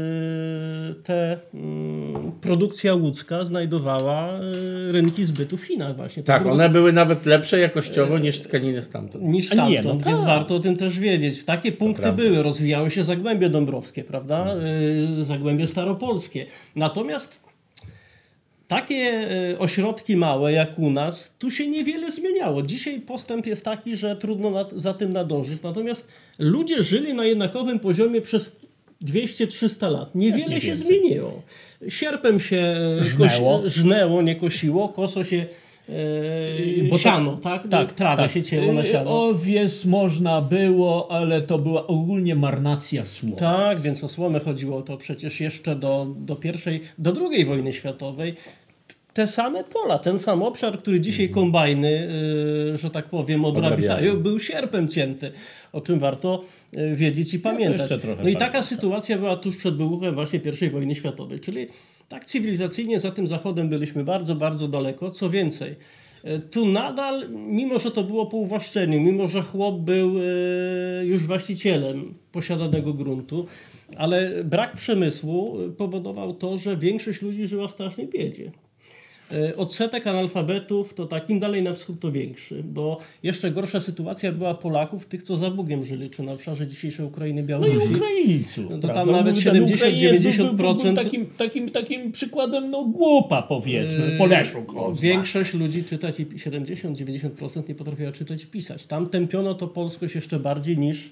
produkcja łódzka znajdowała rynki zbytu w Chinach właśnie. To Tak, było one były nawet lepsze jakościowo niż tkaniny stamtąd. niż A nie, stamtąd, no więc tak. warto o tym też wiedzieć. Takie punkty prawda. były, rozwijały się Zagłębie Dąbrowskie, prawda? Zagłębie Staropolskie. Natomiast takie ośrodki małe jak u nas, tu się niewiele zmieniało. Dzisiaj postęp jest taki, że trudno za tym nadążyć. Natomiast ludzie żyli na jednakowym poziomie przez 200-300 lat. Niewiele nie się więcej. zmieniło. Sierpem się żnęło, nie kosiło, koso się Bo siano, tak? Trawę się cięło na siano. Owies można było, ale to była ogólnie marnacja słowa. Tak, więc o słomę chodziło to przecież jeszcze do II wojny światowej. Te same pola, ten sam obszar, który dzisiaj kombajny, że tak powiem, obrabiają, był sierpem cięty, o czym warto wiedzieć i pamiętać. jeszcze trochę No i taka pamiętam. sytuacja była tuż przed wybuchem właśnie I wojny światowej, czyli tak cywilizacyjnie za tym Zachodem byliśmy bardzo, bardzo daleko. Co więcej, tu nadal, mimo że to było po uwłaszczeniu, mimo że chłop był już właścicielem posiadanego gruntu, ale brak przemysłu powodował to, że większość ludzi żyła w strasznej biedzie. Odsetek analfabetów to takim dalej na wschód to większy, bo jeszcze gorsza sytuacja była Polaków, tych co za Bugiem żyli, czy na obszarze dzisiejszej Ukrainy, No i Białorusi. Ukraińców. No to prawda? tam nawet Ten Ukrainiec 70-90% był takim przykładem głupa, powiedzmy. Poleszuk. Większość ludzi czytać i 70-90% nie potrafiła czytać i pisać. Tam tępiono to polskość jeszcze bardziej niż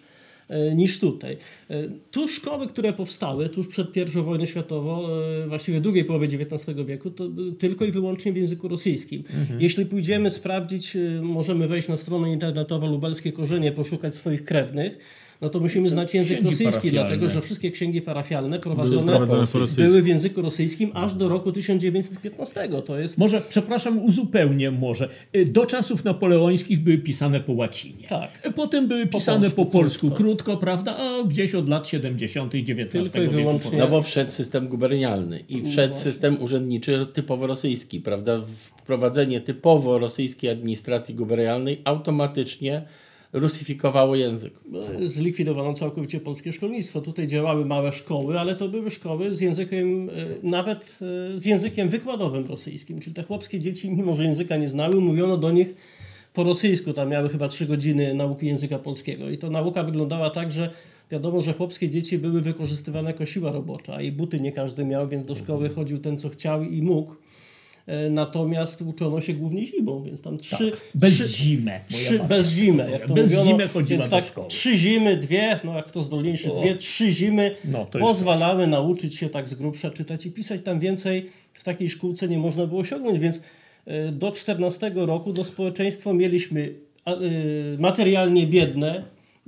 niż tutaj. Tu szkoły, które powstały tuż przed I wojną światową, właściwie w drugiej połowie XIX wieku, to tylko i wyłącznie w języku rosyjskim. Jeśli pójdziemy sprawdzić, możemy wejść na stronę internetową Lubelskie Korzenie, poszukać swoich krewnych, no to musimy znać język Księgi rosyjski, parafialne. dlatego że wszystkie księgi parafialne prowadzone były w języku rosyjskim aż do roku 1915. To jest... Może, przepraszam, uzupełnię może. Do czasów napoleońskich były pisane po łacinie. Tak. Potem były pisane po polsku krótko, prawda? A gdzieś od lat 70. XIX Tylko i wieku. wyłącznie. No bo wszedł system gubernialny i wszedł system urzędniczy typowo rosyjski, prawda? Wprowadzenie typowo rosyjskiej administracji gubernialnej automatycznie rusyfikowało język. Zlikwidowano całkowicie polskie szkolnictwo. Tutaj działały małe szkoły, ale to były szkoły z językiem, nawet z językiem wykładowym rosyjskim. Czyli te chłopskie dzieci, mimo że języka nie znały, mówiono do nich po rosyjsku. Tam miały chyba 3 godziny nauki języka polskiego. I to nauka wyglądała tak, że wiadomo, że chłopskie dzieci były wykorzystywane jako siła robocza i buty nie każdy miał, więc do szkoły chodził ten, co chciał i mógł. Natomiast uczono się głównie zimą, więc tam Bez zimę. bez zimy, jak to Bez mówiono. zimy chodziła Więc do tak szkoły. 3 zimy, 2, no jak to zdolniejszy, 2, 3 zimy No, to jest pozwalały nauczyć się tak z grubsza czytać i pisać. Tam więcej w takiej szkółce nie można było osiągnąć, więc do 14 roku do społeczeństwa mieliśmy materialnie biedne,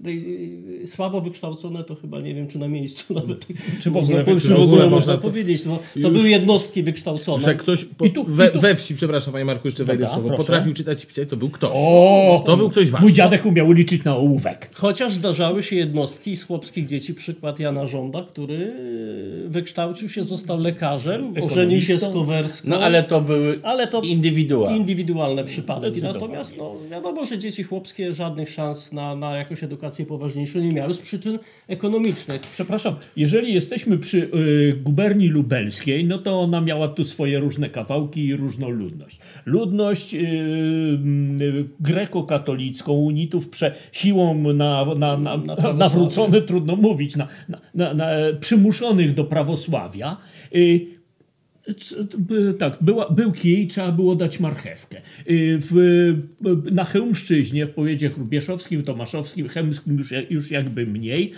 słabo wykształcone, to chyba nie wiem, czy na miejscu nawet Czy w ogóle można powiedzieć. No, to były jednostki wykształcone. Że ktoś we wsi, przepraszam panie Marku, jeszcze wejdę Dobra, słowo, proszę. potrafił czytać i pisać, to był ktoś. O, To był ktoś ważny. mój dziadek umiał liczyć na ołówek. Chociaż zdarzały się jednostki z chłopskich dzieci, przykład Jana Żąda, który wykształcił się, został lekarzem, ożenił się z Kowerską. No ale to były to indywidualne. indywidualne przypadki. Zdecydowanie. Natomiast no, wiadomo, że dzieci chłopskie żadnych szans na jakąś edukację poważniejszą nie miały z przyczyn ekonomicznych. Przepraszam, jeżeli jesteśmy przy guberni lubelskiej, no to ona miała tu swoje różne kawałki i różną ludność. Ludność grekokatolicką, unitów siłą nawrócone, trudno mówić, przymuszonych do prawosławia. Tak, był kij, trzeba było dać marchewkę. Na Chełmszczyźnie, w powiecie hrubieszowskim, tomaszowskim, chełmskim już jakby mniej,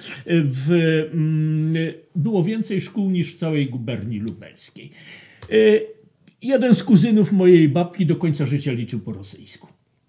było więcej szkół niż w całej guberni lubelskiej. Jeden z kuzynów mojej babki do końca życia liczył po rosyjsku.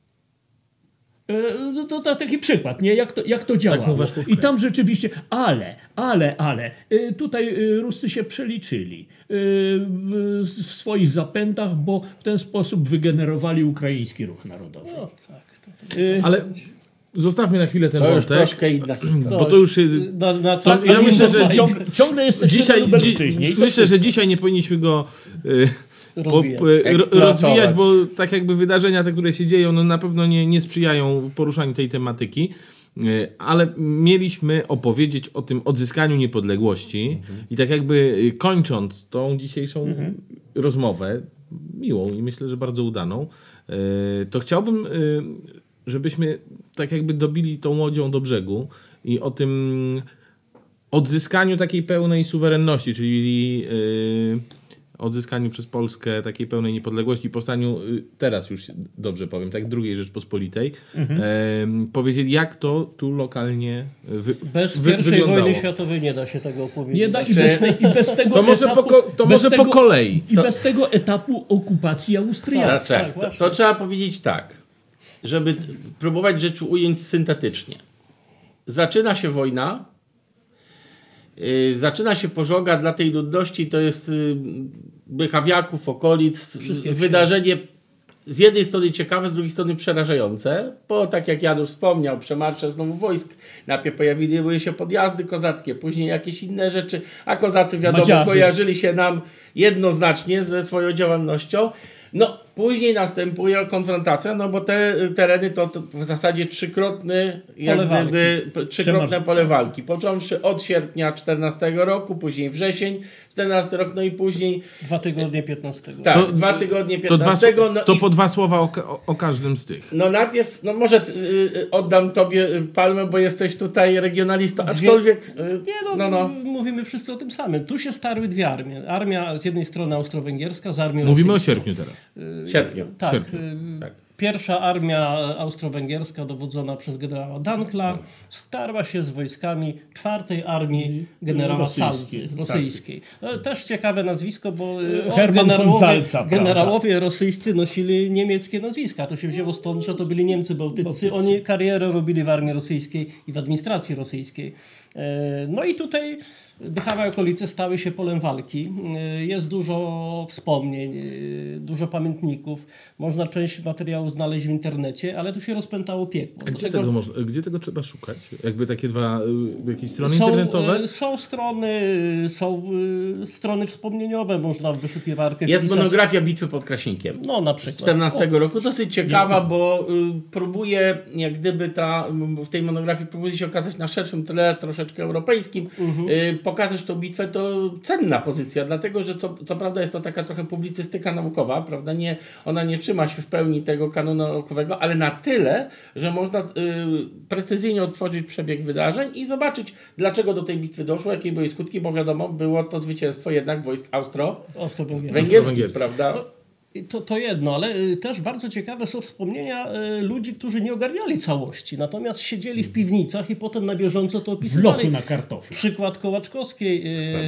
To taki przykład, nie? Jak to działało. I tam rzeczywiście, ale tutaj Ruscy się przeliczyli w swoich zapętach, bo w ten sposób wygenerowali ukraiński ruch narodowy. No, tak, Ale zostawmy na chwilę ten To już wątek, troszkę inna historia. bo to już... ja myślę, że ciągle jesteśmy na Lubelszczyźnie. Myślę, że dzisiaj nie powinniśmy go rozwijać. rozwijać, bo tak jakby wydarzenia te, które się dzieją, no na pewno nie sprzyjają poruszaniu tej tematyki. Ale mieliśmy opowiedzieć o tym odzyskaniu niepodległości i tak jakby kończąc tą dzisiejszą rozmowę, miłą i myślę, że bardzo udaną, to chciałbym, żebyśmy tak jakby dobili tą łodzią do brzegu i o tym odzyskaniu takiej pełnej suwerenności, czyli odzyskaniu przez Polskę takiej pełnej niepodległości, powstaniu, teraz już dobrze powiem, tak, II Rzeczpospolitej, powiedzieli, jak to tu lokalnie Bez wyglądało. I wojny światowej nie da się tego opowiedzieć. Nie da i bez tego To może, po kolei. I bez tego etapu okupacji austriackiej. To trzeba powiedzieć tak, żeby próbować rzeczy ująć syntetycznie. Zaczyna się wojna, zaczyna się pożoga dla tej ludności, to jest Bychawiaków, okolic, wydarzenie z jednej strony ciekawe, z drugiej strony przerażające, bo tak jak Janusz wspomniał, przemarsze znowu wojsk, najpierw pojawiły się podjazdy kozackie, później jakieś inne rzeczy, a kozacy wiadomo Madziarzy. kojarzyli się nam jednoznacznie ze swoją działalnością. No, później następuje konfrontacja, no bo te tereny to w zasadzie trzykrotne pole walki. Począwszy od sierpnia 14 roku, później wrzesień 14 rok, no i później 2 tygodnie 15. Tak, 2 tygodnie 15. Po 2 słowa o każdym z tych. No najpierw, no może oddam tobie palmę, bo jesteś tutaj regionalistą, aczkolwiek... Mówimy wszyscy o tym samym. Tu się starły 2 armie. Armia z jednej strony austro-węgierska z armią Mówimy o rosyjską. sierpniu teraz. Sierpniu. Tak. Sierpniu. Tak. Pierwsza armia austro-węgierska dowodzona przez generała Dankla starła się z wojskami czwartej armii generała Salzy, rosyjskiej. Też ciekawe nazwisko, bo generałowie rosyjscy nosili niemieckie nazwiska. To się wzięło stąd, że to byli Niemcy bałtyccy. Oni karierę robili w armii rosyjskiej i w administracji rosyjskiej. No i tutaj Bychawa i okolice stały się polem walki. Jest dużo wspomnień, dużo pamiętników. Można część materiału znaleźć w internecie, ale tu się rozpętało piekło. A gdzie tego trzeba szukać? Jakby takie jakieś strony internetowe? Są strony wspomnieniowe, można w wyszukiwarkę Jest wpisać. monografia Bitwy pod Kraśnikiem. No na przykład. Z 14 roku. Dosyć ciekawa, bo próbuje, jak gdyby w tej monografii próbuje się okazać na szerszym tle, troszeczkę europejskim, pokazać tą bitwę, to cenna pozycja, dlatego, że co prawda jest to taka trochę publicystyka naukowa, prawda? Ona nie trzyma się w pełni tego kanonu naukowego, ale na tyle, że można precyzyjnie odtworzyć przebieg wydarzeń i zobaczyć, dlaczego do tej bitwy doszło, jakie były skutki, bo wiadomo, było to zwycięstwo jednak wojsk austro-węgierskich, prawda? To jedno, ale też bardzo ciekawe są wspomnienia ludzi, którzy nie ogarniali całości, natomiast siedzieli w piwnicach i potem na bieżąco to opisywali. W lochu na kartofle. Przykład Kołaczkowskiej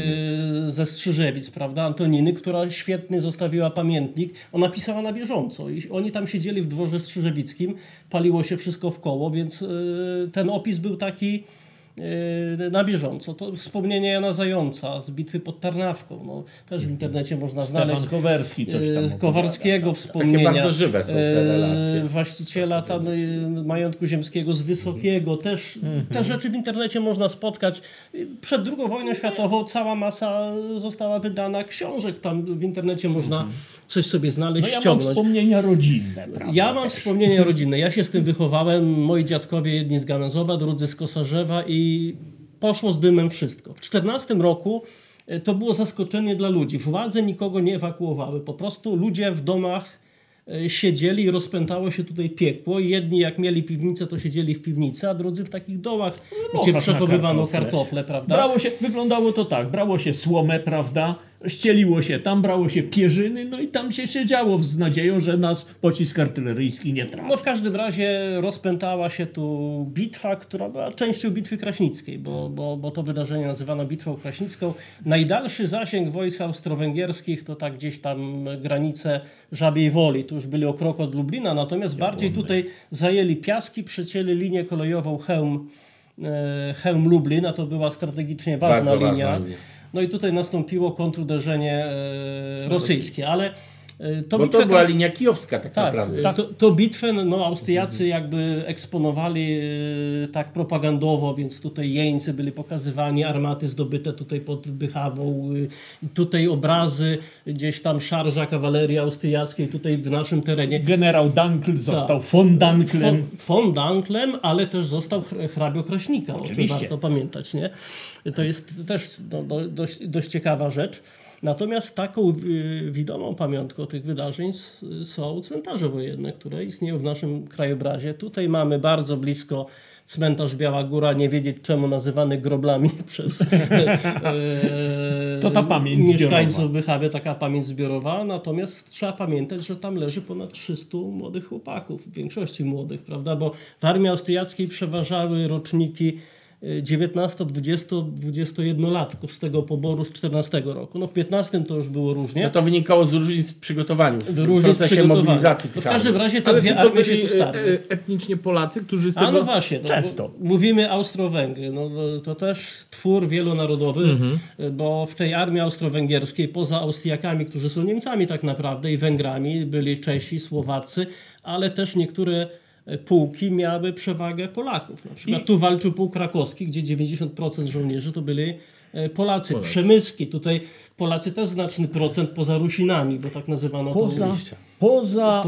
ze Strzyżewic, prawda, Antoniny, która świetnie zostawiła pamiętnik. Ona pisała na bieżąco i oni tam siedzieli w dworze strzyżewickim, paliło się wszystko w koło, więc ten opis był taki na bieżąco. To wspomnienie Jana Zająca z bitwy pod Tarnawką. No, też w internecie można znaleźć. Stefan Kowerski coś tam Kowarskiego wspomnienia. Takie bardzo żywe są te relacje. Właściciela tam majątku ziemskiego z Wysokiego. Też te rzeczy w internecie można spotkać. Przed II wojną światową cała masa została wydana książek. Tam w internecie można coś sobie znaleźć, ja ściągnąć. mam wspomnienia rodzinne. Prawda, ja mam wspomnienia rodzinne. Ja się z tym wychowałem. Moi dziadkowie, jedni z Gamęzowa, drudzy z Kosarzewa i poszło z dymem wszystko. W 14 roku to było zaskoczenie dla ludzi. Władze nikogo nie ewakuowały. Po prostu ludzie w domach siedzieli i rozpętało się tutaj piekło. I jedni jak mieli piwnicę, to siedzieli w piwnicy, a drudzy w takich dołach, gdzie przechowywano kartofle, prawda? Wyglądało to tak, brało się słomę, prawda? Ścieliło się tam, brało się pierzyny, no i tam się siedziało z nadzieją, że nas pocisk artyleryjski nie trafi. No w każdym razie rozpętała się tu bitwa, która była częścią Bitwy Kraśnickiej, bo to wydarzenie nazywano Bitwą Kraśnicką. Najdalszy zasięg wojsk austro-węgierskich to tak gdzieś tam granice Żabiej Woli, tu już byli o krok od Lublina, natomiast bardziej tutaj zajęli Piaski, przecięli linię kolejową Chełm-Lublin, a to była strategicznie ważna linia. No i tutaj nastąpiło kontruderzenie rosyjskie, ale to była linia kijowska tak naprawdę. To bitwę Austriacy jakby eksponowali tak propagandowo, więc tutaj jeńcy byli pokazywani, armaty zdobyte tutaj pod Bychawą, tutaj obrazy, gdzieś tam szarża kawalerii austriackiej tutaj w naszym terenie. Generał Dankl został von Danklem. Von Danklem, ale też został hrabio Kraśnika, o czym warto pamiętać, nie? To jest też dość ciekawa rzecz. Natomiast taką widomą pamiątką tych wydarzeń są cmentarze wojenne, które istnieją w naszym krajobrazie. Tutaj mamy bardzo blisko cmentarz Biała Góra, nie wiedzieć czemu nazywany groblami przez to ta pamięć mieszkańców zbiorowa. Bychawy, taka pamięć zbiorowa. Natomiast trzeba pamiętać, że tam leży ponad 300 młodych chłopaków, w większości młodych, prawda? Bo w armii austriackiej przeważały roczniki 19, 20, 21-latków z tego poboru z 14 roku. No w 15 to już było różnie. No to wynikało z różnic w przygotowaniu, w procesie mobilizacji. W każdym razie te dwie armie się tu starły. Etnicznie Polacy, którzy z tego... no właśnie, często. Mówimy Austro-Węgry. No, to też twór wielonarodowy, bo w tej armii austro-węgierskiej poza Austriakami, którzy są Niemcami tak naprawdę i Węgrami, byli Czesi, Słowacy, ale też niektóre pułki miały przewagę Polaków. Na przykład tu walczył pułk krakowski, gdzie 90% żołnierzy to byli Polacy. Przemyski. Tutaj Polacy też znaczny procent poza Rusinami, bo tak nazywano Poza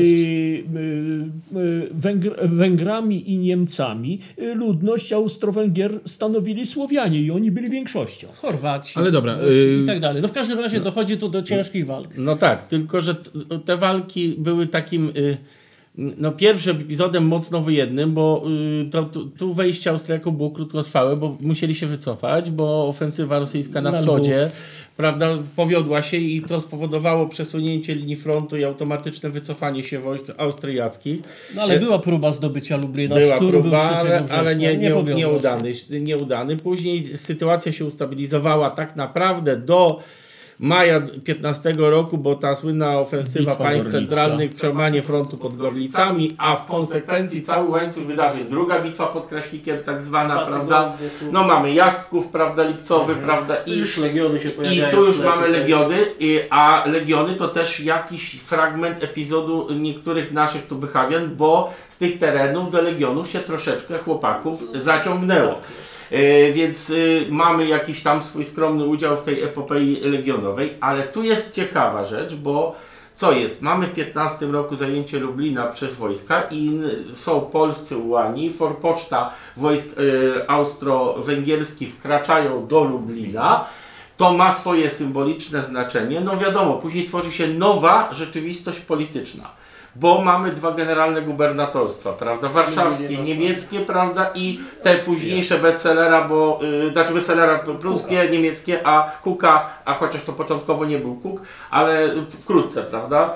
Węgrami i Niemcami ludność Austro-Węgier stanowili Słowianie i oni byli większością. Chorwaci. Ale dobra. I tak dalej. No w każdym razie dochodzi tu do ciężkich walk. No tak, tylko że te walki były takim... pierwszym epizodem mocno wojennym, bo tu wejście Austriaków było krótkotrwałe, bo musieli się wycofać, bo ofensywa rosyjska na wschodzie prawda, powiodła się i to spowodowało przesunięcie linii frontu i automatyczne wycofanie się wojsk austriackich. No ale była próba zdobycia Lublina. Była Szturm próba, był 3 września, ale powiodła się. nieudany. Później sytuacja się ustabilizowała tak naprawdę do maja 15 roku, bo ta słynna ofensywa Bitwa państw Gorlicka. centralnych, przełamanie frontu pod Gorlicami, a w konsekwencji cały łańcuch wydarzeń. Druga bitwa pod Kraśnikiem, tak zwana, prawda? No mamy Jasków, prawda, lipcowy, prawda? I już legiony się I pojawiają. tu już mamy legiony, a legiony to też jakiś fragment epizodu niektórych naszych tu Bychawian, bo z tych terenów do legionów się troszeczkę chłopaków zaciągnęło. Więc mamy jakiś tam swój skromny udział w tej epopei legionowej, ale tu jest ciekawa rzecz, bo co jest? Mamy w 15 roku zajęcie Lublina przez wojska i są polscy ułani, forpoczta wojsk austro-węgierskich wkraczają do Lublina. To ma swoje symboliczne znaczenie. No wiadomo, później tworzy się nowa rzeczywistość polityczna. Bo mamy 2 generalne gubernatorstwa, prawda? Warszawskie, niemieckie, prawda? I te późniejsze bestsellera, bo znaczy bestsellera pruskie, niemieckie, a Kuka, a chociaż to początkowo nie był Kuk, ale wkrótce, prawda?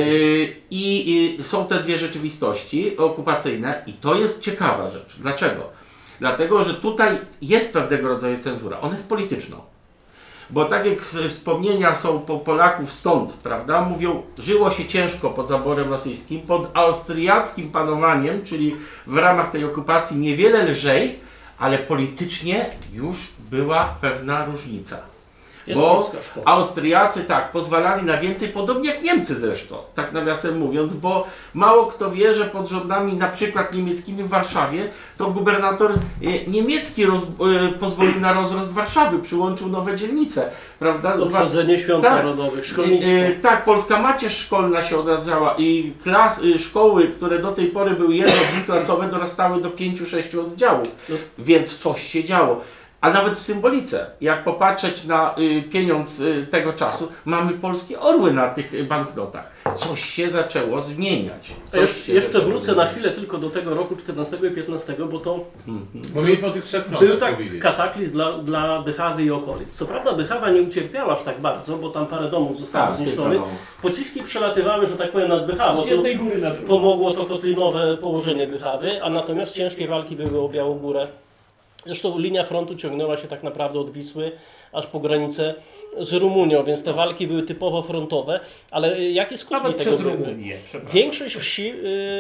I są te 2 rzeczywistości okupacyjne i to jest ciekawa rzecz. Dlaczego? Dlatego, że tutaj jest pewnego rodzaju cenzura. Ona jest polityczna. Bo tak jak wspomnienia są Polaków stąd, prawda, mówią, żyło się ciężko pod zaborem rosyjskim, pod austriackim panowaniem, czyli w ramach tej okupacji niewiele lżej, ale politycznie już była pewna różnica. Bo Austriacy tak, pozwalali na więcej, podobnie jak Niemcy zresztą, tak nawiasem mówiąc, bo mało kto wie, że pod rządami na przykład niemieckimi w Warszawie to gubernator niemiecki pozwolił na rozrost Warszawy, przyłączył nowe dzielnice, prawda? Obchodzenie świąt narodowych, szkolnictwo. Tak, polska macierz szkolna się odradzała i szkoły, które do tej pory były jedno-dwuklasowe, dorastały do 5-6 oddziałów, więc coś się działo. A nawet w symbolice, jak popatrzeć na pieniądz tego czasu, mamy polskie orły na tych banknotach. Coś się zaczęło zmieniać. Jeszcze wrócę na chwilę tylko do tego roku 14 i 15, bo to Bo mieliśmy o tych 3 frontach był tak powiedzieć. kataklizm dla Bychawy i okolic. Co prawda Bychawa nie ucierpiała aż tak bardzo, bo tam parę domów zostało zniszczonych. Pociski przelatywały, że tak powiem, nad Bychawą. Z jednej góry na drugą. Pomogło to kotlinowe położenie Bychawy, a natomiast ciężkie walki były o Białą Górę. Zresztą linia frontu ciągnęła się tak naprawdę od Wisły aż po granicę z Rumunią, więc te walki były typowo frontowe, ale jakie skutki Nawet tego przez były? Rumunię, Większość wsi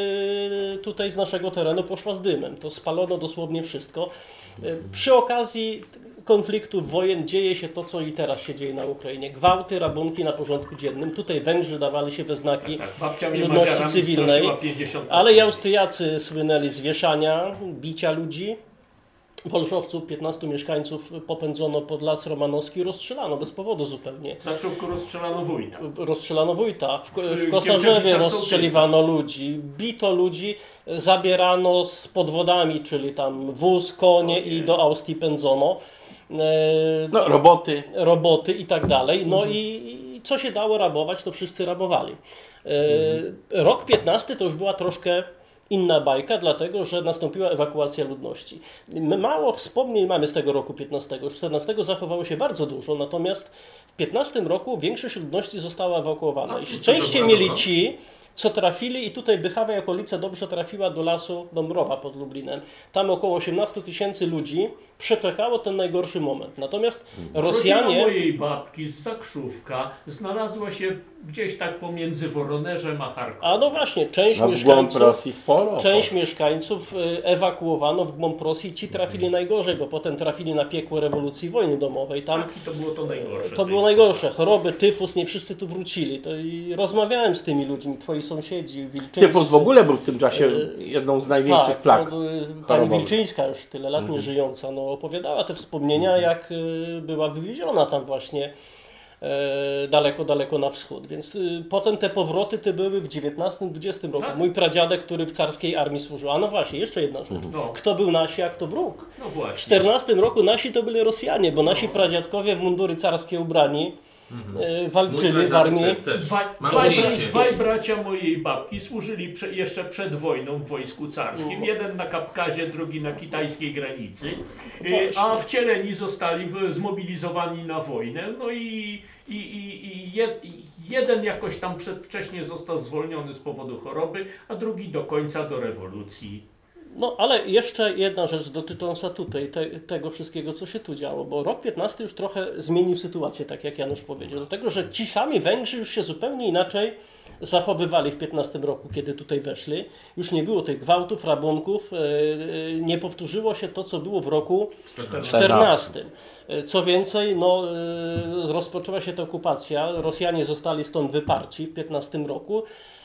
tutaj z naszego terenu poszła z dymem, to spalono dosłownie wszystko. Przy okazji konfliktów, wojen dzieje się to, co i teraz się dzieje na Ukrainie. Gwałty, rabunki na porządku dziennym. Tutaj Węgrzy dawali się we znaki ludności cywilnej, ale i Austriacy słynęli z wieszania, bicia ludzi. Wolszowców, 15 mieszkańców popędzono pod Las Romanowski i rozstrzelano bez powodu zupełnie. W Zakrzówku rozstrzelano wójta. Rozstrzelano wójta, w Kosarzewie rozstrzeliwano ludzi, bito ludzi, zabierano z podwodami, czyli tam wóz, konie i do Austrii pędzono. No, roboty i tak dalej. No i co się dało rabować, to wszyscy rabowali. Rok 15 to już była troszkę inna bajka, dlatego że nastąpiła ewakuacja ludności. Mało wspomnień mamy z tego roku 15. Z 14 zachowało się bardzo dużo, natomiast w 15 roku większość ludności została ewakuowana. I szczęście mieli ci, co trafili, i tutaj Bychawa i okolice dobrze trafiła do lasu Dąbrowa pod Lublinem. Tam około 18 000 ludzi przeczekało ten najgorszy moment. Natomiast Rosjanie... Rodzina mojej babki z Zakrzówka znalazła się gdzieś tak pomiędzy Woronerzem a Charkowem. A no właśnie, część mieszkańców ewakuowano w głąb Rosji. Ci trafili najgorzej, bo potem trafili na piekło rewolucji wojny domowej. Tam tak, i to było to najgorsze. To było najgorsze. Choroby, tyfus, nie wszyscy tu wrócili. I rozmawiałem z tymi ludźmi, twoi sąsiedzi, Wilczyńscy. Tyfus w ogóle był w tym czasie jedną z największych plag. Pani Wilczyńska, już tyle lat nie żyjąca, no, opowiadała te wspomnienia, jak była wywieziona tam właśnie daleko na wschód. Więc potem te powroty były w XIX-XX roku. Tak? Mój pradziadek, który w carskiej armii służył. A no właśnie, jeszcze jedna rzecz. Kto był nasi, a kto wróg? No właśnie. W XIV roku nasi to byli Rosjanie, bo nasi pradziadkowie w mundury carskie ubrani walczyli w armii. Dwaj bracia mojej babki służyli jeszcze przed wojną w wojsku carskim. Jeden na Kawkazie, drugi na kitajskiej granicy. A wcieleni zostali zmobilizowani na wojnę. No i jeden jakoś tam przedwcześnie został zwolniony z powodu choroby, a drugi do końca, do rewolucji. No ale jeszcze jedna rzecz dotycząca tutaj tego wszystkiego, co się tu działo, bo rok 15 już trochę zmienił sytuację, tak jak Janusz powiedział, dlatego że ci sami Węgrzy już się zupełnie inaczej zachowywali w 15 roku, kiedy tutaj weszli. Już nie było tych gwałtów, rabunków, nie powtórzyło się to, co było w roku 14. Co więcej, rozpoczęła się ta okupacja, Rosjanie zostali stąd wyparci w 15 roku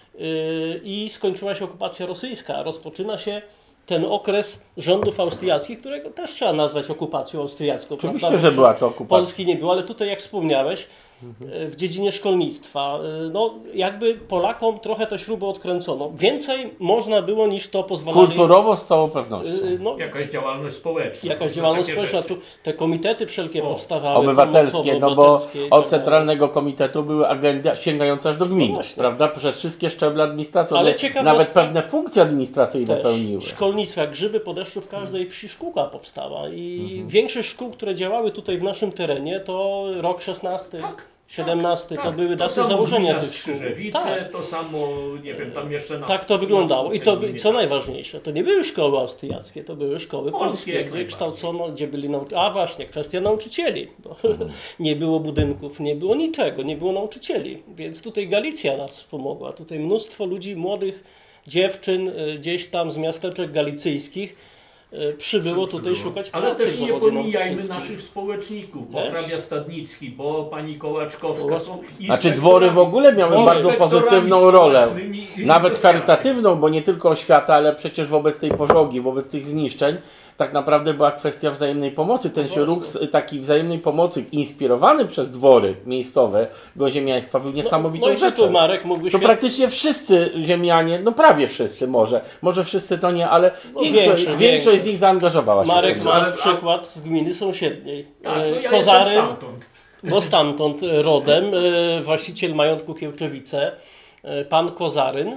i skończyła się okupacja rosyjska. Rozpoczyna się ten okres rządów austriackich, którego też trzeba nazwać okupacją austriacką. Oczywiście, prawda? że była to okupacja. Polski nie było, ale tutaj jak wspomniałeś, w dziedzinie szkolnictwa, jakby Polakom trochę te śruby odkręcono. Więcej można było niż to pozwalali. Kulturowo z całą pewnością. Jakaś działalność społeczna. Jakaś działalność społeczna. Tu te komitety wszelkie powstawały. Obywatelskie, bo tak od Centralnego Komitetu były agendy sięgające aż do gmin, prawda? Przez wszystkie szczeble administracyjne. Ale nawet pewne funkcje administracyjne też pełniły. Szkolnictwo, jak grzyby po deszczu, w każdej wsi szkółka powstała i większość szkół, które działały tutaj w naszym terenie, to rok 16. 17 to były daty założenia tych szkół. To samo, nie wiem, tam jeszcze na... Tak to wyglądało. I to, co najważniejsze, to nie były szkoły austriackie, to były szkoły polskie, gdzie kształcono, gdzie byli nauczyciele. A właśnie, kwestia nauczycieli. Bo nie było budynków, nie było niczego, nie było nauczycieli. Więc tutaj Galicja nas pomogła. Tutaj mnóstwo ludzi, młodych dziewczyn gdzieś tam z miasteczek galicyjskich przybyło tutaj szukać pracy. Ale też nie pomijajmy naszych społeczników, bo hrabia Stadnicki, bo pani Kołaczkowska są... Znaczy dwory w ogóle miały bardzo pozytywną rolę. Nawet charytatywną, bo nie tylko oświata, ale przecież wobec tej pożogi, wobec tych zniszczeń, tak naprawdę była kwestia wzajemnej pomocy. Ten się ruch takiej wzajemnej pomocy inspirowany przez dwory miejscowe ziemiaństwa był niesamowitą rzeczą. Marek to praktycznie wszyscy ziemianie, prawie wszyscy może wszyscy to nie, ale większość z nich zaangażowała się. Marek ma przykład z gminy sąsiedniej. Tak, ja Kozary, stamtąd. Bo stamtąd rodem, właściciel majątku Kiełczewice, pan Kozaryn,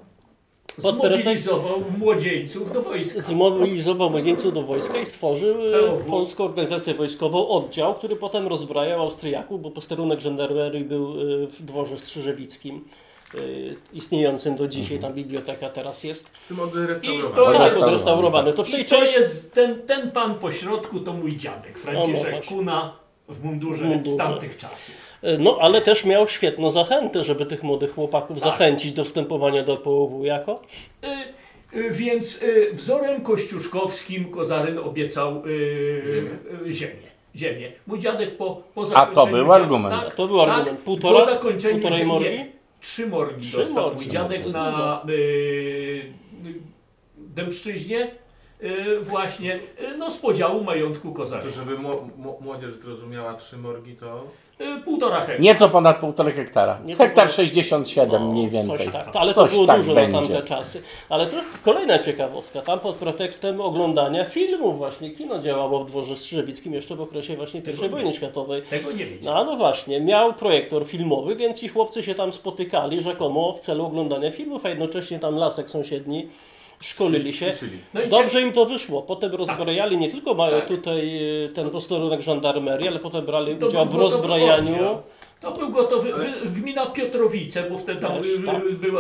zmobilizował młodzieńców do wojska. Zmobilizował młodzieńców do wojska i stworzył Polską Organizację Wojskową, oddział, który potem rozbrajał Austriaków, bo posterunek żandarmerii był w dworze Strzyżewickim, istniejącym do dzisiaj, tam biblioteka teraz jest. W tym odrestaurowany. Tak, odrestaurowany. To w tej części... jest ten pan po środku, to mój dziadek, Franciszek Kuna w mundurze z tamtych czasów. No, ale też miał świetną zachętę, żeby tych młodych chłopaków zachęcić do wstępowania do POW jako? Więc wzorem kościuszkowskim Kozaryn obiecał ziemię. Mój dziadek po zakończeniu... A to był argument. Tak, to był argument. Po zakończeniu półtorej morgi? 3 morgi dostał mój dziadek na Dębszczyźnie. Właśnie z podziału majątku Kozaryna. To żeby młodzież zrozumiała, 3 morgi to... 1,5 hektara. Nieco ponad 1,5 hektara. Hektar 67 mniej więcej. Coś tak, ale to było dużo na tamte czasy. Ale to kolejna ciekawostka. Tam pod pretekstem oglądania filmów właśnie kino działało w dworze Strzyżewickim jeszcze w okresie właśnie I wojny światowej. Tego nie wiedziałem. No właśnie, miał projektor filmowy, więc ci chłopcy się tam spotykali rzekomo w celu oglądania filmów, a jednocześnie tam lasek sąsiedni szkolili się. Dobrze im to wyszło. Potem rozbrajali nie tylko tutaj ten posterunek żandarmerii, ale potem brali udział w rozbrajaniu. To był gotowy gmina Piotrowice, bo wtedy tam była...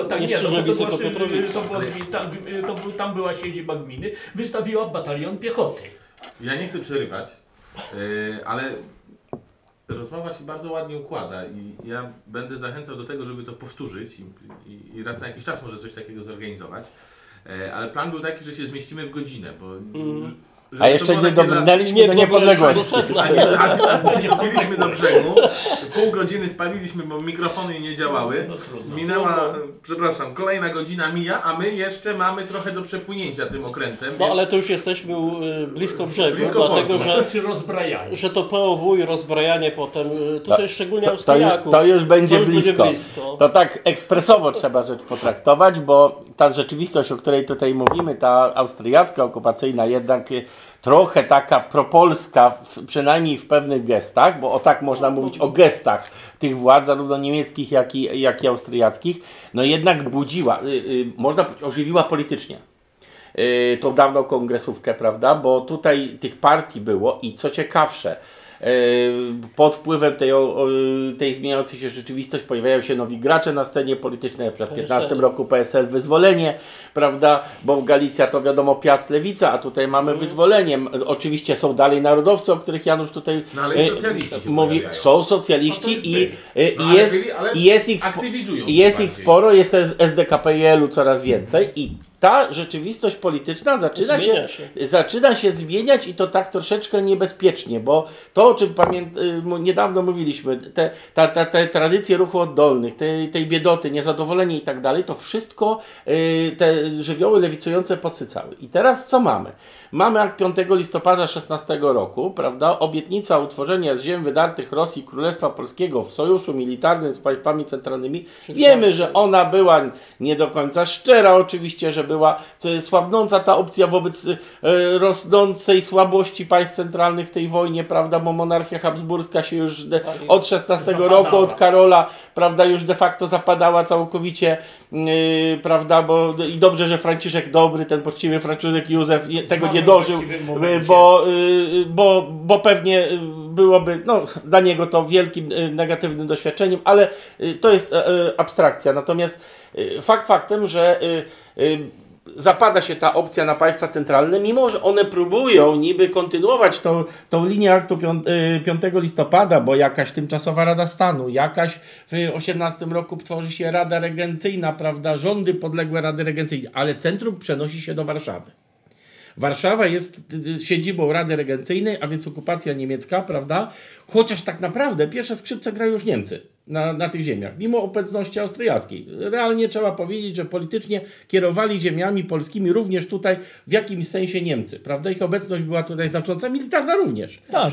Tam była siedziba gminy. Wystawiła batalion piechoty. Ja nie chcę przerywać, ale rozmowa się bardzo ładnie układa i ja będę zachęcał do tego, żeby to powtórzyć i raz na jakiś czas może coś takiego zorganizować. Ale plan był taki, że się zmieścimy w godzinę, bo... A jeszcze nie dobrnęliśmy do niepodległości. Nie byliśmy do brzegu. Pół godziny spaliliśmy, bo mikrofony nie działały. Minęła, przepraszam, kolejna godzina mija, a my jeszcze mamy trochę do przepłynięcia tym okrętem. No ale to już jesteśmy blisko brzegu, dlatego że to POW i rozbrajanie potem, tutaj szczególnie Austriaków. To już będzie blisko. To tak ekspresowo trzeba rzecz potraktować, bo ta rzeczywistość, o której tutaj mówimy, ta austriacka, okupacyjna, jednak trochę taka propolska, przynajmniej w pewnych gestach, bo o tak można mówić o gestach tych władz, zarówno niemieckich, jak i austriackich, no jednak budziła, można powiedzieć, ożywiła politycznie tą dawną kongresówkę, prawda, bo tutaj tych partii było i co ciekawsze, pod wpływem tej zmieniającej się rzeczywistości pojawiają się nowi gracze na scenie politycznej, w 15 roku PSL Wyzwolenie, prawda, bo w Galicja to wiadomo Piast Lewica, a tutaj mamy Wyzwolenie. Oczywiście są dalej narodowcy, o których Janusz tutaj mówi, są socjaliści jest ich sporo, jest SDKPL-u coraz więcej i ta rzeczywistość polityczna zaczyna się zmieniać i to tak troszeczkę niebezpiecznie, bo to, o czym niedawno mówiliśmy, te tradycje ruchu oddolnych, tej biedoty, niezadowolenie i tak dalej, to wszystko te żywioły lewicujące podsycały. I teraz co mamy? Mamy akt 5 listopada 16 roku, prawda? Obietnica utworzenia z ziem wydartych Rosji Królestwa Polskiego w sojuszu militarnym z państwami centralnymi. Wiemy, że ona była nie do końca szczera, oczywiście, że była słabnąca ta opcja wobec rosnącej słabości państw centralnych w tej wojnie, prawda? Bo monarchia habsburska się już od 16 roku, od Karola, prawda, już de facto zapadała całkowicie, prawda, i dobrze, że Franciszek Dobry, ten poczciwy Franciszek Józef tego nie dożył, bo pewnie byłoby dla niego to wielkim negatywnym doświadczeniem, ale to jest abstrakcja. Natomiast fakt faktem, że zapada się ta opcja na państwa centralne, mimo że one próbują niby kontynuować tą linię aktu 5 listopada, bo jakaś tymczasowa Rada Stanu, jakaś w 18 roku tworzy się Rada Regencyjna, prawda, rządy podległe Rady Regencyjnej, ale centrum przenosi się do Warszawy. Warszawa jest siedzibą Rady Regencyjnej, a więc okupacja niemiecka, prawda? Chociaż tak naprawdę pierwsze skrzypce grają już Niemcy na tych ziemiach, mimo obecności austriackiej. Realnie trzeba powiedzieć, że politycznie kierowali ziemiami polskimi również tutaj w jakimś sensie Niemcy, prawda? Ich obecność była tutaj znacząca, militarna również. Tak,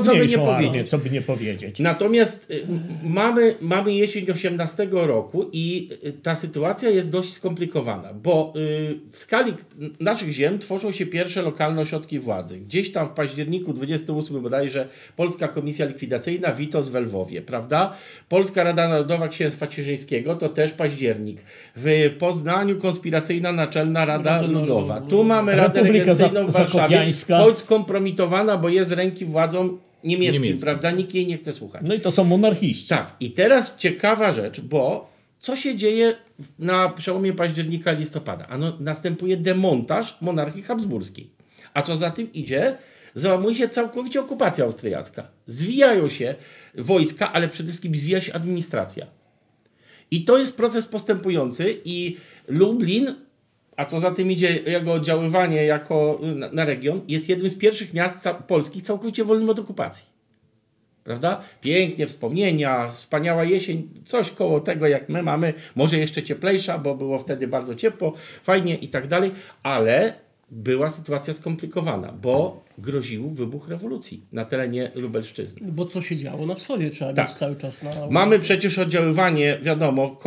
co by nie powiedzieć. Natomiast mamy jesień 18 roku i ta sytuacja jest dość skomplikowana, bo w skali naszych ziem tworzą się pierwsze lokalne ośrodki władzy. Gdzieś tam w październiku 28 bodajże Polska Komisja Likwidacyjna, Witos w Lwowie, prawda? Polska Rada Narodowa Księstwa Cieszyńskiego, to też październik. W Poznaniu konspiracyjna Naczelna Rada Ludowa. Tu mamy Radę Regencyjną w Warszawie, choć skompromitowana, bo jest z ręki władzą niemieckim, prawda? Nikt jej nie chce słuchać. No i to są monarchiści. Tak. I teraz ciekawa rzecz, bo co się dzieje na przełomie października i listopada? Następuje demontaż monarchii habsburskiej. A co za tym idzie? Załamuje się całkowicie okupacja austriacka. Zwijają się wojska, ale przede wszystkim zwija się administracja. I to jest proces postępujący i Lublin, a co za tym idzie jego oddziaływanie na region, jest jednym z pierwszych miast polskich całkowicie wolnym od okupacji. Prawda? Pięknie, wspomnienia, wspaniała jesień, coś koło tego jak my mamy, może jeszcze cieplejsza, bo było wtedy bardzo ciepło, fajnie i tak dalej, ale była sytuacja skomplikowana, bo groził wybuch rewolucji na terenie Lubelszczyzny. Bo co się działo na wschodzie, trzeba mieć cały czas na... Mamy przecież oddziaływanie, wiadomo,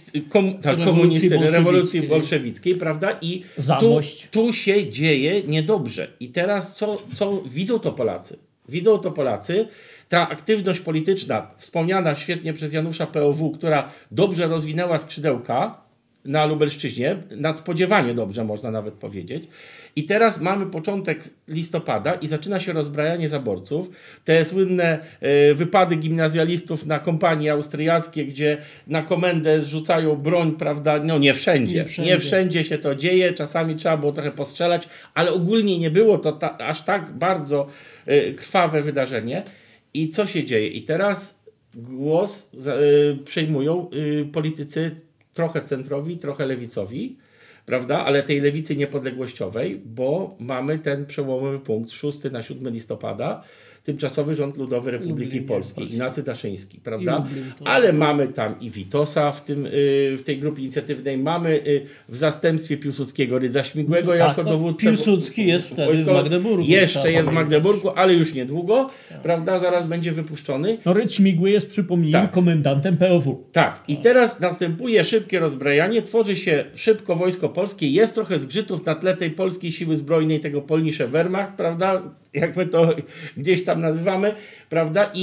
rewolucji bolszewickiej, prawda? I tu się dzieje niedobrze. I teraz co widzą to Polacy? Widzą to Polacy, ta aktywność polityczna, wspomniana świetnie przez Janusza POW, która dobrze rozwinęła skrzydełka na Lubelszczyźnie, nadspodziewanie dobrze można nawet powiedzieć. I teraz mamy początek listopada i zaczyna się rozbrajanie zaborców. Te słynne wypady gimnazjalistów na kompanie austriackie, gdzie na komendę zrzucają broń, prawda? No nie wszędzie. Nie wszędzie się to dzieje. Czasami trzeba było trochę postrzelać, ale ogólnie nie było to aż tak bardzo krwawe wydarzenie. I co się dzieje? I teraz głos przejmują politycy trochę centrowi, trochę lewicowi, prawda? Ale tej lewicy niepodległościowej, bo mamy ten przełomowy punkt 6 na 7 listopada, Tymczasowy Rząd Ludowy Republiki Lublin, Polskiej, Polski. Ignacy Daszyński, prawda? Lublin, to- Ale mamy tam i Witosa w tej grupie inicjatywnej, mamy w zastępstwie Piłsudskiego Rydza Śmigłego jako dowódcę. Piłsudski jest wtedy w wojskowy. Magdeburgu. Jeszcze trzeba jest w pamiętać. Magdeburgu, ale już niedługo, prawda? Zaraz będzie wypuszczony. No Rydz Śmigły jest, przypomnijmy, Tak. komendantem POW. Tak, i teraz następuje szybkie rozbrajanie, tworzy się szybko wojsko polskie, jest trochę zgrzytów na tle tej polskiej siły zbrojnej, tego Polnische Wehrmacht, prawda, jak my to gdzieś tam nazywamy, prawda,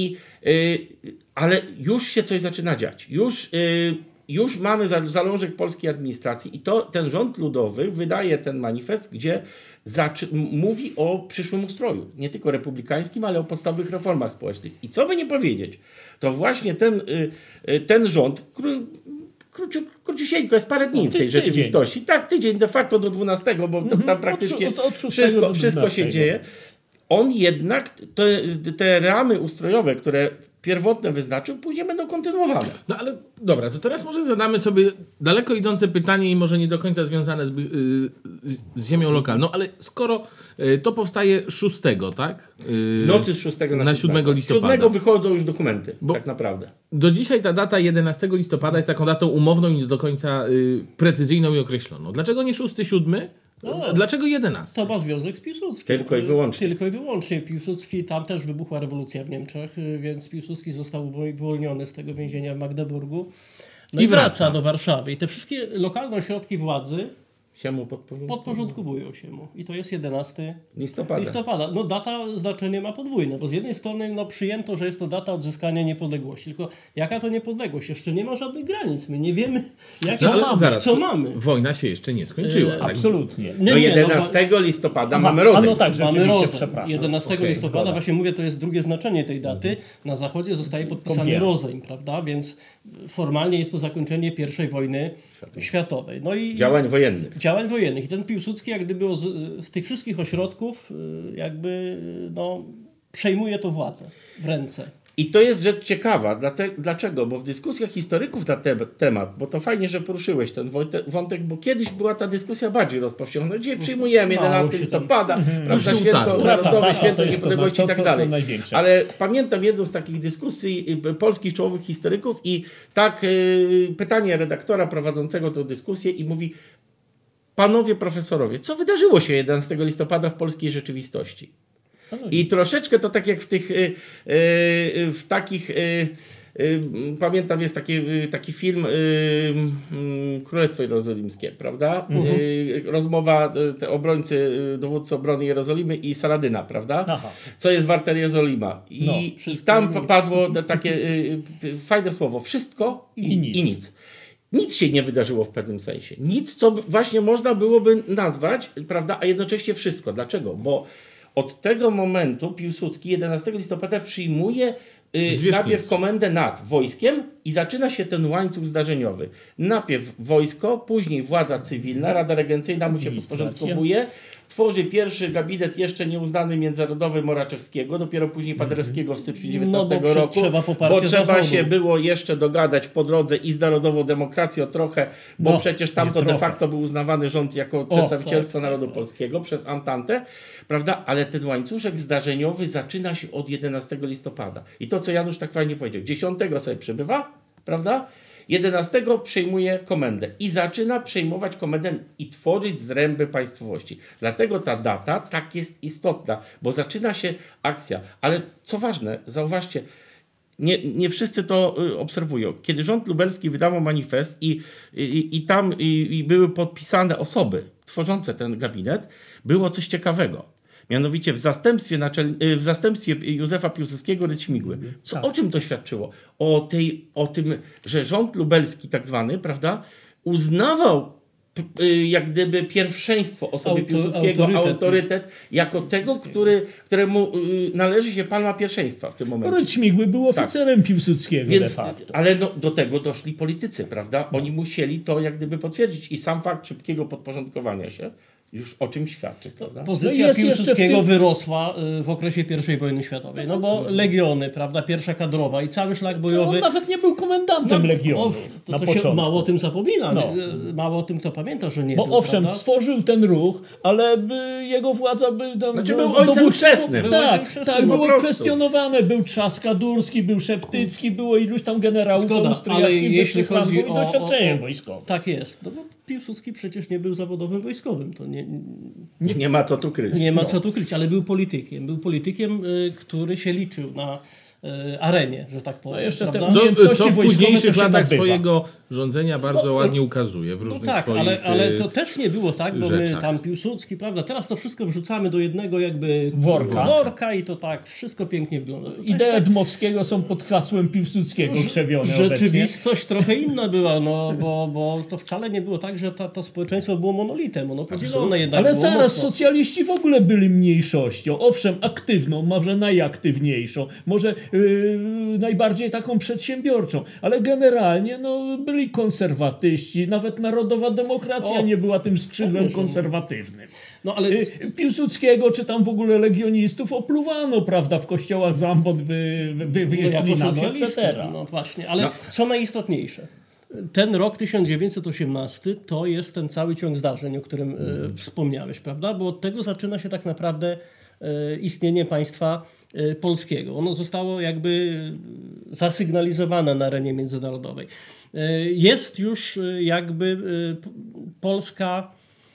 ale już się coś zaczyna dziać, już mamy zalążek polskiej administracji i ten rząd ludowy wydaje ten manifest, gdzie mówi o przyszłym ustroju, nie tylko republikańskim, ale o podstawowych reformach społecznych. I co by nie powiedzieć, to właśnie ten rząd, który króciusieńko, jest parę dni w tej rzeczywistości. Tak, tydzień de facto do 12, bo tam praktycznie od 6 do wszystko się 12. dzieje. On jednak, te ramy ustrojowe, które pierwotne wyznaczył, później będą kontynuowane. No ale dobra, to teraz może zadamy sobie daleko idące pytanie i może nie do końca związane z ziemią lokalną, ale skoro to powstaje 6, tak? W nocy z 6 na 7 listopada. 7 wychodzą już dokumenty, tak naprawdę. Do dzisiaj ta data 11 listopada jest taką datą umowną i nie do końca precyzyjną i określoną. Dlaczego nie 6, 7? Dlaczego 11? To ma związek z Piłsudskim. Tylko i wyłącznie. Tylko i wyłącznie. Piłsudski, tam też wybuchła rewolucja w Niemczech, więc Piłsudski został uwolniony z tego więzienia w Magdeburgu. No i wraca do Warszawy. I te wszystkie lokalne ośrodki władzy Się mu podporządkowują się mu. I to jest 11 listopada. No data znaczenie ma podwójne, bo z jednej strony przyjęto, że jest to data odzyskania niepodległości. Tylko jaka to niepodległość? Jeszcze nie ma żadnych granic. My nie wiemy, co mamy. Wojna się jeszcze nie skończyła. Tak? Absolutnie. 11 listopada mamy rozejm. no tak, Mamy rzeczywiście, rozejm. przepraszam. 11 Okej, listopada, zgoda. właśnie mówię, to jest drugie znaczenie tej daty. Na zachodzie zostaje podpisany rozejm, prawda? Więc formalnie jest to zakończenie I wojny światowej. No i Działań wojennych. I ten Piłsudski jak gdyby z tych wszystkich ośrodków jakby przejmuje to władzę w ręce. I to jest rzecz ciekawa. Dlaczego? Bo w dyskusjach historyków na ten temat, bo to fajnie, że poruszyłeś ten wątek, bo kiedyś była ta dyskusja bardziej rozpowszechniona. Dzisiaj przyjmujemy 11 listopada, prawda, święto narodowe, święto niepodległości i tak dalej. Ale pamiętam jedną z takich dyskusji polskich czołowych historyków i tak pytanie redaktora prowadzącego tę dyskusję i mówi: panowie profesorowie, co wydarzyło się 11 listopada w polskiej rzeczywistości? I troszeczkę to tak jak w takich pamiętam, jest taki film Królestwo Jerozolimskie, prawda? Rozmowa dowódcy obrony Jerozolimy i Saladyna, prawda? Aha. Co jest warte Jerozolima. I tam padło takie fajne słowo: wszystko i nic. Nic się nie wydarzyło w pewnym sensie. Nic, co właśnie można byłoby nazwać, prawda? A jednocześnie wszystko. Dlaczego? Bo od tego momentu Piłsudski 11 listopada przyjmuje najpierw komendę nad wojskiem i zaczyna się ten łańcuch zdarzeniowy. Najpierw wojsko, później władza cywilna, Rada Regencyjna mu się podporządkowuje, tworzy pierwszy gabinet jeszcze nieuznany międzynarodowy Moraczewskiego, dopiero później Paderewskiego w styczniu 19 roku, bo trzeba się było jeszcze dogadać po drodze i z Narodową Demokracją trochę, bo przecież tamto de facto był uznawany rząd jako przedstawicielstwo narodu polskiego przez Antantę, prawda? Ale ten łańcuszek zdarzeniowy zaczyna się od 11 listopada. I to, co Janusz tak fajnie powiedział, 10 sobie przybywa, prawda? 11 przejmuje komendę i zaczyna przejmować komendę i tworzyć zręby państwowości. Dlatego ta data tak jest istotna, bo zaczyna się akcja. Ale co ważne, zauważcie, nie wszyscy to obserwują. Kiedy rząd lubelski wydawał manifest i tam były podpisane osoby tworzące ten gabinet, było coś ciekawego. Mianowicie w zastępstwie Józefa Piłsudskiego Rydz Śmigły. O czym to świadczyło? O tym, że rząd lubelski tak zwany, prawda, uznawał jak gdyby pierwszeństwo osoby Piłsudskiego, autorytet jako tego, któremu należy się palma pierwszeństwa w tym momencie. Rydz Śmigły był oficerem Piłsudskiego de facto. Ale do tego doszli politycy, prawda? Oni musieli to jak gdyby potwierdzić i sam fakt szybkiego podporządkowania się już o czym świadczy, prawda? Pozycja jest jeszcze Piłsudskiego w tym- wyrosła w okresie I wojny światowej. No bo legiony, prawda, pierwsza kadrowa i cały szlak On bojowy. nawet nie był komendantem Legionu na to początku. się mało o tym zapomina. No. Mało o tym kto pamięta, że nie Bo był. owszem, prawda? stworzył ten ruch, ale jego władza by... Znaczy był ojcem chrzestnym. Był ojcem Tak, chrzestnym, tak, po było prostu. kwestionowane. Był Trzaskadurski, był Szeptycki, było iluś tam generałów Zgoda, austriackich, ale jeśli wyższych chodzi rangów i o- doświadczeniem o- wojskowym. Tak jest. No bo Piłsudski przecież nie był zawodowym wojskowym. To Nie ma co tu kryć. nie ma co tu kryć, ale był politykiem. Był politykiem, który się liczył na arenie, że tak powiem. No jeszcze te prawda? umiejętności Co w wojskowe późniejszych to się latach nabywa. swojego rządzenia bardzo ładnie ukazuje w No różnych tak, swoich ale to też nie było tak, bo my rzeczach. tam Piłsudski, prawda, teraz to wszystko wrzucamy do jednego jakby Worka. i to tak wszystko pięknie wygląda. To też Idee tak Dmowskiego są pod hasłem Piłsudskiego krzewione obecnie. rzeczywistość trochę inna była, no bo to wcale nie było tak, że to społeczeństwo było monolitem, ono podzielone jednak Ale było zaraz, mocno. socjaliści w ogóle byli mniejszością. Owszem, aktywną, może najaktywniejszą, może najbardziej taką przedsiębiorczą, ale generalnie no, byli konserwatyści. Nawet Narodowa Demokracja nie była tym skrzydłem konserwatywnym. No ale Piłsudskiego czy tam w ogóle legionistów opluwano, prawda, w kościołach Zambon jako wyklinano, socjalista, etc. no właśnie, ale co najistotniejsze, ten rok 1918 to jest ten cały ciąg zdarzeń, o którym wspomniałeś, prawda? Bo od tego zaczyna się tak naprawdę istnienie państwa polskiego. Ono zostało jakby zasygnalizowane na arenie międzynarodowej. Jest już jakby Polska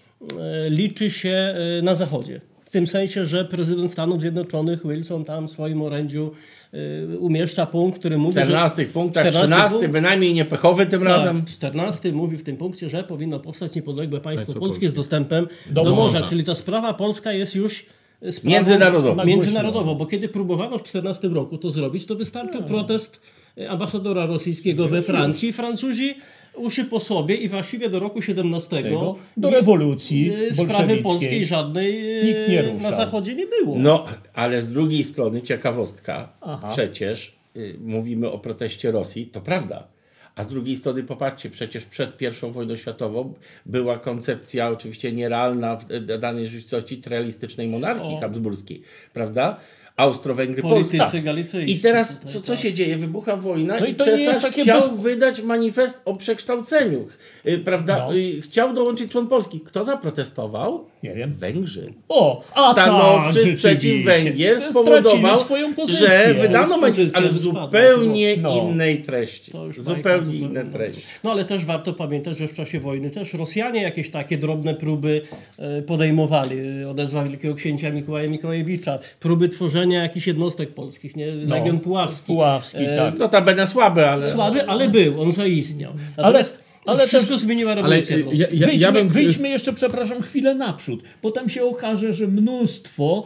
liczy się na Zachodzie. W tym sensie, że prezydent Stanów Zjednoczonych Wilson tam w swoim orędziu umieszcza punkt, który mówi, 14 punktach, 14 13 punkt. bynajmniej niepechowy tym razem. Tak, 14 mówi w tym punkcie, że powinno powstać niepodległe państwo Państwo polskie polskie. z dostępem Do do morza. morza. Czyli ta sprawa polska jest już sprawą Międzynarodowo. międzynarodowo, bo kiedy próbowano w 14 roku to zrobić, to wystarczył protest ambasadora rosyjskiego we Francji. Francuzi uszy po sobie i właściwie do roku 17 Do rewolucji sprawy bolszewickiej. polskiej żadnej Nikt nie na ruszał. Zachodzie nie było. No, ale z drugiej strony ciekawostka. Przecież mówimy o proteście Rosji, to prawda. A z drugiej strony popatrzcie, przecież przed I wojną światową była koncepcja oczywiście nierealna w danej rzeczywistości realistycznej monarchii habsburskiej, prawda? Austro-Węgry, Politycy Polska. galicyjscy I teraz tutaj, co się dzieje? Wybucha wojna No i i to nie jest cesarz takie chciał wydać manifest o przekształceniu, prawda? No. Chciał dołączyć człon Polski. Kto zaprotestował? Nie wiem. Węgrzy. O, a Stanowczy tak, sprzeciw rzeczywiście. Węgier Stracili spowodował, swoją pozycję. że wydano manifest, Pozycja ale spadła, zupełnie no. innej treści. To już bajka Zupełnie inne treści. No ale też warto pamiętać, że w czasie wojny też Rosjanie jakieś takie drobne próby podejmowali. Odezwa Wielkiego Księcia Mikołaja Mikołajewicza. Próby tworzenia jakichś jednostek polskich. Nie? Legion Puławski. Puławski, tak. Notabene słaby, ale... Słaby, ale był. On zaistniał. Natomiast ale wszystko zmieniła Ale rewolucja w Rosji. Wyjdźmy jeszcze, przepraszam, chwilę naprzód. Potem się okaże, że mnóstwo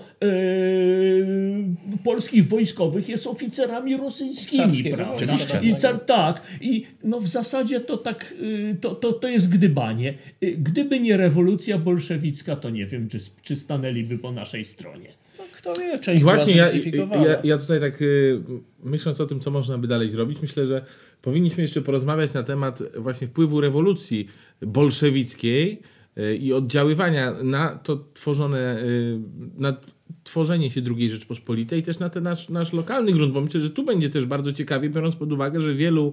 polskich wojskowych jest oficerami rosyjskimi, Carskiego prawda? wojska. I tak. I no w zasadzie to tak, to jest gdybanie. Gdyby nie rewolucja bolszewicka, to nie wiem, czy stanęliby po naszej stronie. No, kto wie, część Właśnie była ja zrusyfikowana. tutaj tak myśląc o tym, co można by dalej zrobić, myślę, że powinniśmy jeszcze porozmawiać na temat właśnie wpływu rewolucji bolszewickiej i oddziaływania na to na tworzenie się II Rzeczpospolitej i też na ten nasz lokalny grunt, bo myślę, że tu będzie też bardzo ciekawie, biorąc pod uwagę, że wielu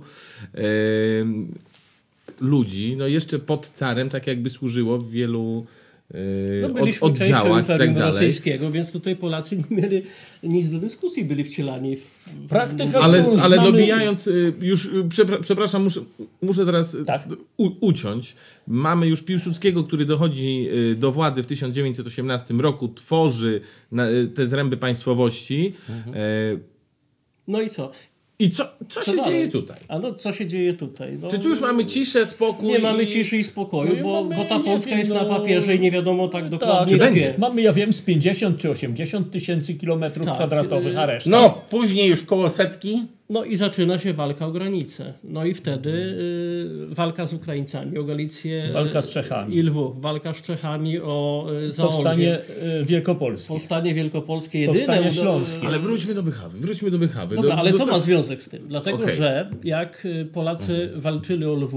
ludzi, no jeszcze pod carem tak jakby służyło w wielu No byliśmy częścią oddziałach i tak Imperium dalej. Rosyjskiego, więc tutaj Polacy nie mieli nic do dyskusji, byli wcielani w Praktyka, Ale znamy- dobijając, już przepraszam, muszę teraz Tak. uciąć. Mamy już Piłsudskiego, który dochodzi do władzy w 1918 roku, tworzy te zręby państwowości. No i co? I co się dalej? dzieje tutaj? A no co się dzieje tutaj? No, Czy tu już mamy ciszę, spokój? nie mamy ciszy i spokoju, No i bo mamy, ta nie Polska wiem, jest na no- papierze i nie wiadomo tak Tak, dokładnie czy gdzie. będzie? mamy, ja wiem, z 50 czy 80 tysięcy kilometrów Tak, kwadratowych, a reszta. No, później już koło setki. No i zaczyna się walka o granicę. No i wtedy walka z Ukraińcami o Galicję Walka z Czechami. i Lwów. Walka z Czechami o Zaolzie. Powstanie wielkopolskie. Powstanie wielkopolskie jedyne. Powstanie no, śląskie. Ale wróćmy do Bychawy. Dobra, ale to ma związek z tym. Dlatego, Okej. że jak Polacy walczyli o Lwów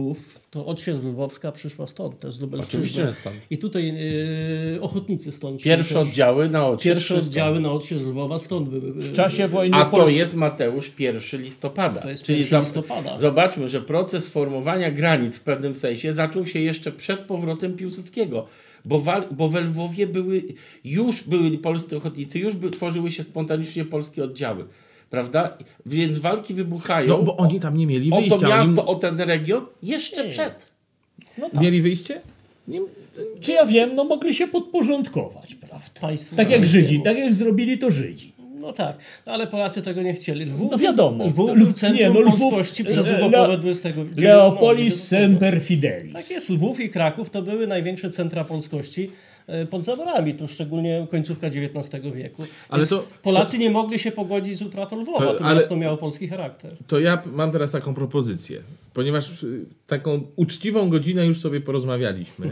to odsiecz lwowska przyszła stąd, też z Lubelszczyzny. Oczywiście stąd. I tutaj ochotnicy stąd. Pierwsze oddziały na odsiecz. Pierwsze oddziały na odsiecz Lwowa stąd były. W czasie wojny A to polskiej. jest, Mateusz, 1 listopada. To jest Czyli 1 listopada. Zobaczmy, że proces formowania granic w pewnym sensie zaczął się jeszcze przed powrotem Piłsudskiego. Bo we Lwowie już byli polscy ochotnicy, tworzyły się spontanicznie polskie oddziały. Prawda? Więc walki wybuchają. No bo oni tam nie mieli o wyjścia. to miasto, o ten region jeszcze przed. No tak. Mieli wyjście? Nie, Czy ja wiem, no mogli się podporządkować, prawda? Państwu Tak jak Żydzi, polskiemu. tak jak zrobili to Żydzi. No tak, no ale Polacy tego nie chcieli. Lwów, No wiadomo. Lwów był centrum Lwów- polskości przez Le- długą połowę XX wieku. Leopolis semper fidelis. Tak jest, Lwów i Kraków to były największe centra polskości pod zaborami, tu szczególnie końcówka XIX wieku. Ale Więc to- Polacy nie mogli się pogodzić z utratą Lwowa, To- to ale- miasto miało polski charakter. To ja mam teraz taką propozycję, ponieważ taką uczciwą godzinę już sobie porozmawialiśmy.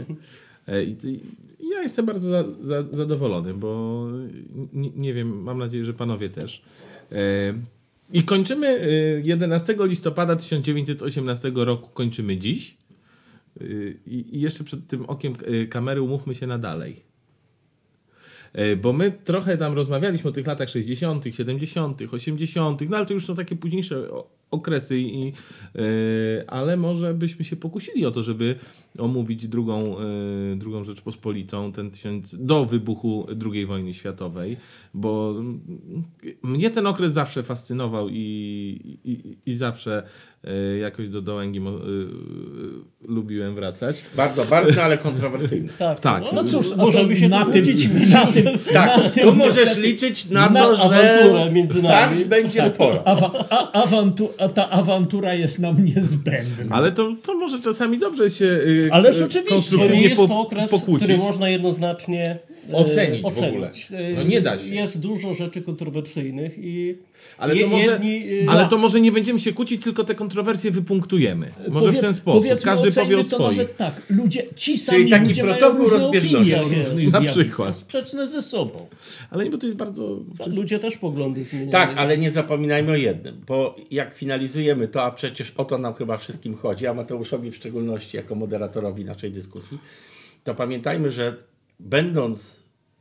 Ja jestem bardzo zadowolony, bo nie wiem, mam nadzieję, że panowie też. I kończymy 11 listopada 1918 roku, kończymy dziś. I jeszcze przed tym okiem kamery umówmy się na dalej. Bo my trochę tam rozmawialiśmy o tych latach 60., 70., 80., no ale to już są takie późniejsze okresy, ale może byśmy się pokusili o to, żeby omówić drugą Rzeczpospolitą, do wybuchu II wojny światowej, bo mnie ten okres zawsze fascynował i zawsze jakoś do Dołęgi lubiłem wracać. Bardzo barwny, ale kontrowersyjny. Tak. No cóż, a możemy to się na tu tym- kłócić. na tym- Tak, na tym tu możesz liczyć na na to, że awanturę między nami. starć będzie sporo. Ta awantura jest nam niezbędna. Ale to może czasami dobrze się Ależ oczywiście. To konstruktywnie nie jest to okres, pokłócić. który można jednoznacznie Ocenić w ogóle. No nie da się. Jest dużo rzeczy kontrowersyjnych i Ale to może nie będziemy się kłócić, tylko te kontrowersje wypunktujemy. Może w ten sposób. powiedzmy, Każdy powie o oceńmy to swoich. nawet tak, ludzie, ci sami taki ludzie mają protokół różne rozbieżności. opinie o różnych Na zjawiskach, przykład. sprzeczne ze sobą. Ale nie, bo to jest bardzo... ludzie też poglądy zmieniają. Tak, ale nie zapominajmy o jednym, bo jak finalizujemy to, a przecież o to nam chyba wszystkim chodzi, a Mateuszowi w szczególności jako moderatorowi naszej dyskusji, to pamiętajmy, że będąc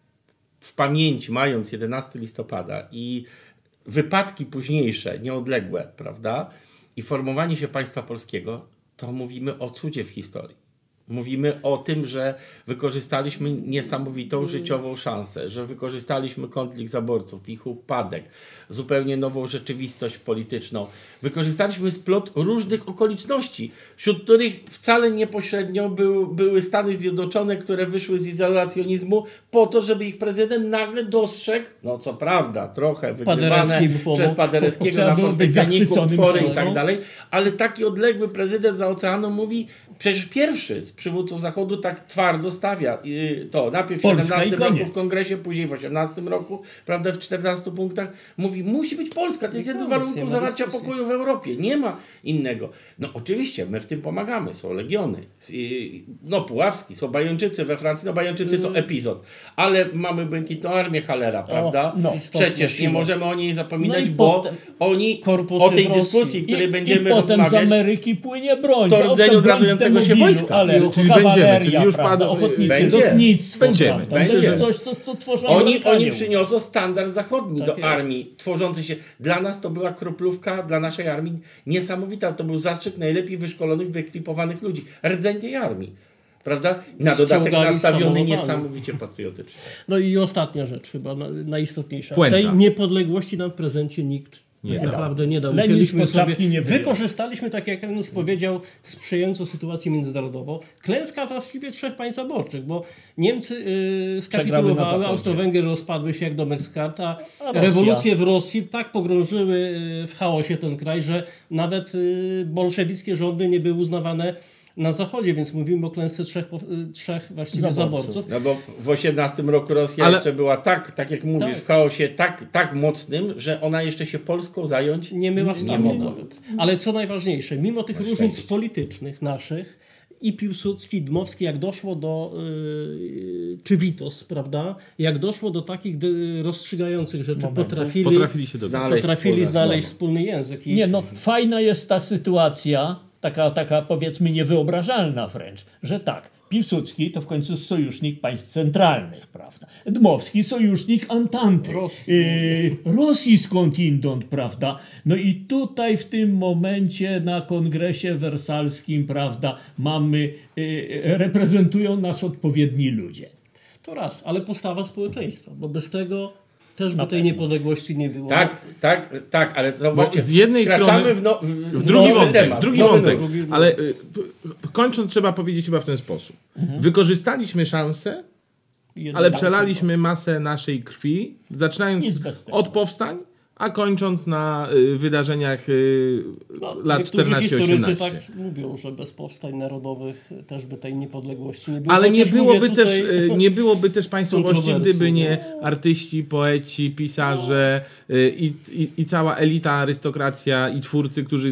w pamięci, mając 11 listopada i wypadki późniejsze, nieodległe, prawda, i formowanie się państwa polskiego, to mówimy o cudzie w historii. Mówimy o tym, że wykorzystaliśmy niesamowitą życiową szansę, że wykorzystaliśmy konflikt zaborców, ich upadek, zupełnie nową rzeczywistość polityczną. Wykorzystaliśmy splot różnych okoliczności, wśród których wcale niepośrednio były Stany Zjednoczone, które wyszły z izolacjonizmu po to, żeby ich prezydent nagle dostrzegł, no co prawda, trochę wygrywane przez Paderewskiego Trzeba na było być fortepianiku, zachwyconym utwory i szalą. tak dalej, ale taki odległy prezydent za oceanu mówi, przecież pierwszy z przywódców Zachodu tak twardo stawia to. Najpierw w Polska 17 i roku koniec. w kongresie, później w 18 roku, prawda, w 14 punktach. Mówi, musi być Polska, to jest jeden z koniec, nie warunków ma zawarcia dyskusji. pokoju w Europie. Nie ma innego. No oczywiście, my w tym pomagamy. Są legiony. No Puławski, są Bajończycy we Francji. No Bajończycy to epizod. Ale mamy Błękitną Armię Hallera, prawda? no. Przecież nie możemy o niej zapominać, No i bo potem- oni Korpusy o tej w Rosji. dyskusji, której będziemy I potem rozmawiać, z Ameryki płynie broń. to rdzeniu Owszem, broń odradzającego z się demobilu, wojska. Ale Czyli kawaleria, będziemy, czyli już prawda, padł- ochotnicy, będzie. lotnictwo, Będziemy, prawda, będzie. To jest coś, co tworzą Oni Amerykanie. przyniosą standard zachodni Tak do jest. armii, tworzący się. Dla nas to była kroplówka, dla naszej armii niesamowita. To był zastrzyk najlepiej wyszkolonych, wyekwipowanych ludzi. Rdzeń tej armii. Prawda? Na Z dodatek czołgami, nastawiony samolotami. niesamowicie patriotycznie. No i ostatnia rzecz chyba, najistotniejsza. Puenta. Tej niepodległości nam w prezencie nikt Nie tak dał. naprawdę nie dał. Lenin Musieliśmy spod czapki sobie, nie wyjął. wykorzystaliśmy, tak jak Janusz powiedział, sprzyjającą sytuację międzynarodową. Klęska właściwie trzech państw zaborczych, bo Niemcy Przegrały na skapitulowały, Zachodzie. Austro-Węgry rozpadły się jak domek z kart, a Rosja. rewolucje w Rosji tak pogrążyły w chaosie ten kraj, że nawet bolszewickie rządy nie były uznawane na Zachodzie, więc mówimy o klęsce trzech właściwie Zaborców. zaborców. No bo w 18 roku Rosja Ale- jeszcze była tak jak mówisz, Tak. w chaosie tak mocnym, że ona jeszcze się Polską zająć Nie była w stanie mogła. nawet. Ale co najważniejsze, mimo tych różnic śledzić. politycznych naszych i Piłsudski, i Dmowski, jak doszło do, czy Witos, prawda, jak doszło do takich rozstrzygających rzeczy, Potrafili się dogadać. Znaleźć potrafili wspólne znaleźć słowo. wspólny język. I Nie, no fajna jest ta sytuacja, taka powiedzmy niewyobrażalna wręcz, że tak, Piłsudski to w końcu sojusznik państw centralnych, prawda? Dmowski sojusznik Antanty, Rosji skądinąd, prawda? No i tutaj w tym momencie na kongresie wersalskim, prawda, mamy, reprezentują nas odpowiedni ludzie. To raz, ale postawa społeczeństwa, bo bez tego też by tej niepodległości nie było. Tak, ale zauważcie, z jednej strony w drugi wątek, ale kończąc trzeba powiedzieć chyba w ten sposób. Wykorzystaliśmy szansę, ale przelaliśmy masę naszej krwi, zaczynając od powstań, a kończąc na wydarzeniach lat 14-18. Historycy tak mówią, że bez powstań narodowych też by tej niepodległości nie było. Ale nie byłoby też państwowości, gdyby nie artyści, poeci, pisarze i cała elita, arystokracja i twórcy, którzy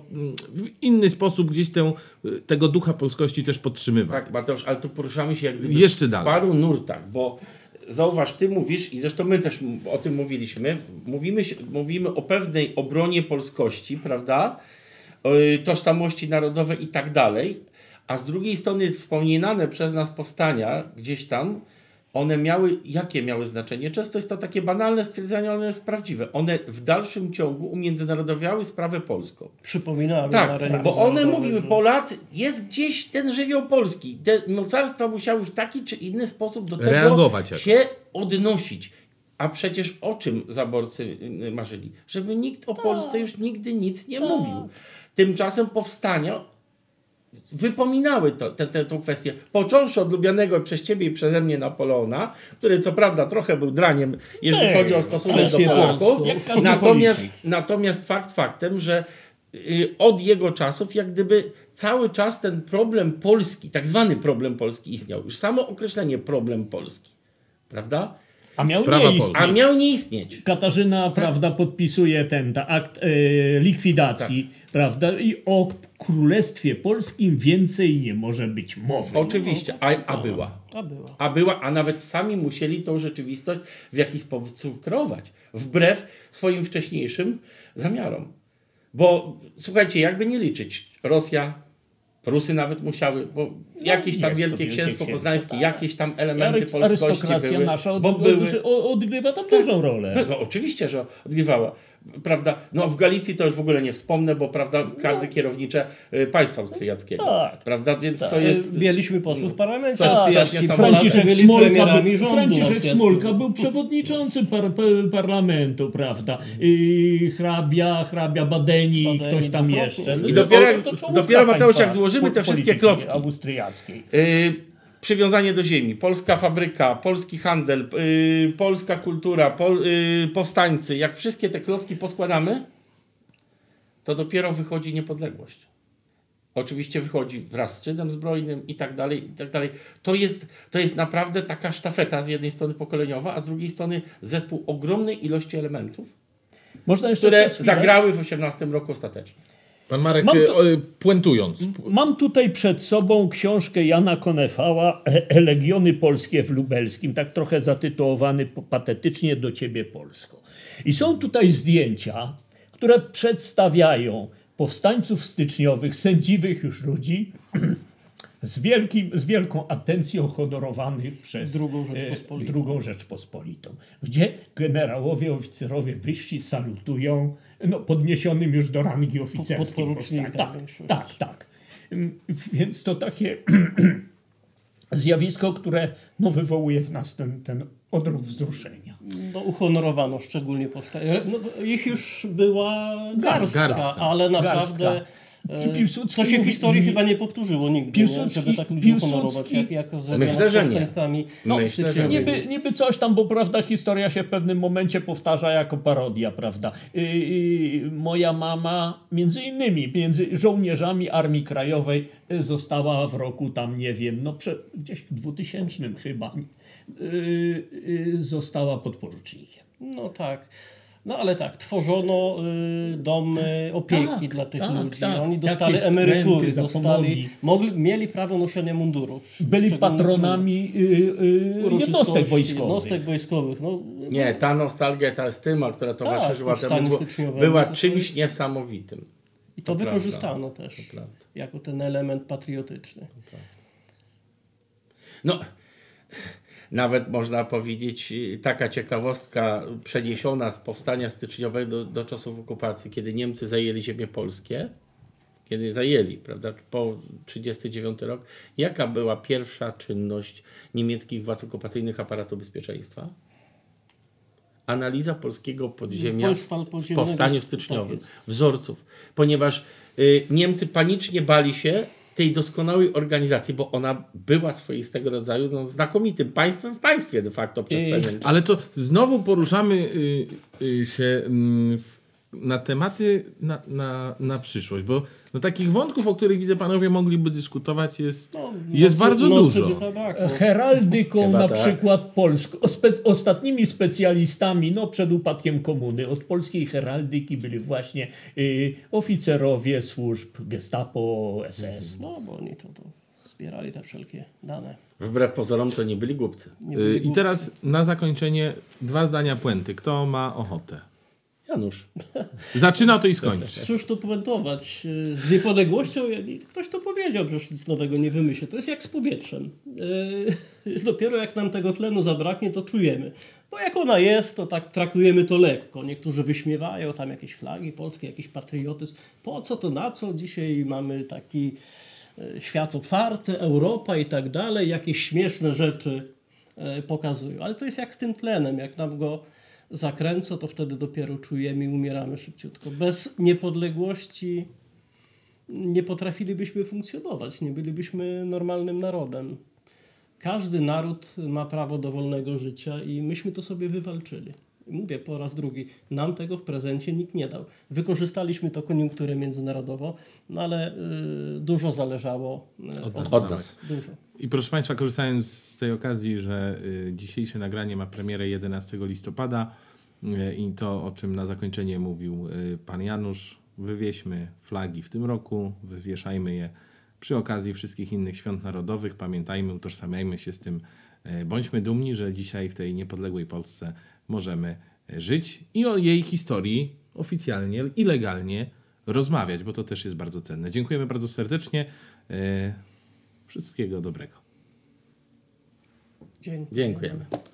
w inny sposób gdzieś tego ducha polskości też podtrzymywali. Tak, Mateusz, ale tu poruszamy się jak gdyby jeszcze w dalej. paru nurtach, bo zauważ, ty mówisz i zresztą my też o tym mówiliśmy, mówimy o pewnej obronie polskości, prawda, tożsamości narodowej i tak dalej, a z drugiej strony wspominane przez nas powstania gdzieś tam, jakie miały znaczenie? Często jest to takie banalne stwierdzenie, ale ono jest prawdziwe. One w dalszym ciągu umiędzynarodowiały sprawę polską. Przypominamy. Tak, bo one mówiły, Polacy, jest gdzieś ten żywioł polski. Te mocarstwa musiały w taki czy inny sposób do tego reagować się odnosić. A przecież o czym zaborcy marzyli? Żeby nikt o Polsce już nigdy nic nie mówił. Tymczasem powstania wypominały tę kwestię. Począwszy od lubianego przez ciebie i przeze mnie Napoleona, który co prawda trochę był draniem, jeżeli chodzi o stosunek do Polaków. Natomiast fakt faktem, że od jego czasów jak gdyby cały czas ten problem polski, tak zwany problem polski istniał. Już samo określenie problem polski. Prawda? A miał nie istnieć. Katarzyna, prawda, podpisuje ten akt likwidacji, prawda, i o Królestwie Polskim więcej nie może być mowy. Oczywiście, a była, a nawet sami musieli tą rzeczywistość w jakiś sposób kreować, wbrew swoim wcześniejszym zamiarom. Bo słuchajcie, jakby nie liczyć, Rosja, Prusy nawet musiały, bo jakieś tam Wielkie Księstwo Poznańskie, jakieś tam elementy polskości arystokracja były. nasza odgrywa tam dużą rolę. No oczywiście, że odgrywała. Prawda? No w Galicji to już w ogóle nie wspomnę, bo prawda, kadry kierownicze państwa austriackiego. Tak. Prawda? Więc to jest... Mieliśmy posłów w parlamencie. Franciszek Smolka był przewodniczącym parlamentu, prawda? Hrabia Badeni, ktoś tam jeszcze. I dopiero Mateusz, jak złożymy te wszystkie klocki austriackiej. Przywiązanie do ziemi, polska fabryka, polski handel, polska kultura, powstańcy, jak wszystkie te klocki poskładamy, to dopiero wychodzi niepodległość. Oczywiście wychodzi wraz z czynem zbrojnym i tak dalej, i tak dalej. To jest naprawdę taka sztafeta z jednej strony pokoleniowa, a z drugiej strony zespół ogromnej ilości elementów, które zagrały w 18 roku ostatecznie. Pan Marek, puentując. Mam tutaj przed sobą książkę Jana Konefała Legiony Polskie w Lubelskim, tak trochę zatytułowany patetycznie Do Ciebie Polsko. I są tutaj zdjęcia, które przedstawiają powstańców styczniowych, sędziwych już ludzi, z wielką atencją honorowanych przez Drugą Rzeczpospolitą, gdzie generałowie, oficerowie wyżsi salutują podniesionym już do rangi oficerskiej. Tak. Więc to takie zjawisko, które wywołuje w nas ten odruch wzruszenia. Uhonorowano szczególnie powstanie. Ich już była garstka. Ale naprawdę... To się w historii chyba nie powtórzyło nigdy, żeby tak ludzi honorować, jak myślę, że nie. Niby coś tam, bo prawda, historia się w pewnym momencie powtarza jako parodia, prawda. Moja mama między żołnierzami Armii Krajowej została w roku tam, nie wiem, gdzieś w 2000 chyba, została podporucznikiem. No tak. No ale tak, tworzono domy opieki dla tych ludzi. Oni dostali emerytury, mieli prawo noszenia munduru. Byli patronami jednostek wojskowych. Nie, ta nostalgia, ta styma, która towarzyszyła temu, była czymś niesamowitym. I to wykorzystano też prawda. jako ten element patriotyczny. No, nawet można powiedzieć, taka ciekawostka przeniesiona z powstania styczniowego do czasów okupacji, kiedy Niemcy zajęli ziemię polskie, kiedy zajęli, prawda, po 1939 rok, jaka była pierwsza czynność niemieckich władz okupacyjnych aparatu bezpieczeństwa? Analiza polskiego podziemia w powstaniu styczniowym, wzorców, ponieważ Niemcy panicznie bali się tej doskonałej organizacji, bo ona była swoistego rodzaju znakomitym państwem w państwie de facto przez pewien czas. Ale to znowu poruszamy się na tematy na przyszłość, bo takich wątków, o których widzę panowie mogliby dyskutować jest bardzo dużo. Heraldyką Chyba na tak. przykład polską, ostatnimi specjalistami przed upadkiem komuny od polskiej heraldyki byli właśnie oficerowie służb Gestapo, SS. No, bo oni to zbierali te wszelkie dane. Wbrew pozorom to nie byli głupcy. I teraz na zakończenie 2 zdania puenty. Kto ma ochotę? Janusz. Zaczyna to i skończy. Cóż tu puentować? Z niepodległością ktoś to powiedział, przecież nic nowego nie wymyślił. To jest jak z powietrzem. Dopiero jak nam tego tlenu zabraknie, to czujemy. Bo jak ona jest, to tak traktujemy to lekko. Niektórzy wyśmiewają tam jakieś flagi polskie, jakiś patriotyzm. Po co to, na co? Dzisiaj mamy taki świat otwarty, Europa i tak dalej. Jakieś śmieszne rzeczy pokazują. Ale to jest jak z tym tlenem. Jak nam go zakręcą, to wtedy dopiero czujemy i umieramy szybciutko. Bez niepodległości nie potrafilibyśmy funkcjonować, nie bylibyśmy normalnym narodem. Każdy naród ma prawo do wolnego życia i myśmy to sobie wywalczyli. Mówię po raz drugi, nam tego w prezencie nikt nie dał. Wykorzystaliśmy to koniunkturę międzynarodową, no ale dużo zależało od nas. Dużo. I proszę Państwa, korzystając z tej okazji, że dzisiejsze nagranie ma premierę 11 listopada i to, o czym na zakończenie mówił pan Janusz, wywieźmy flagi w tym roku, wywieszajmy je przy okazji wszystkich innych świąt narodowych, pamiętajmy, utożsamiajmy się z tym, bądźmy dumni, że dzisiaj w tej niepodległej Polsce możemy żyć i o jej historii oficjalnie i legalnie rozmawiać, bo to też jest bardzo cenne. Dziękujemy bardzo serdecznie. Wszystkiego dobrego. Dziękujemy.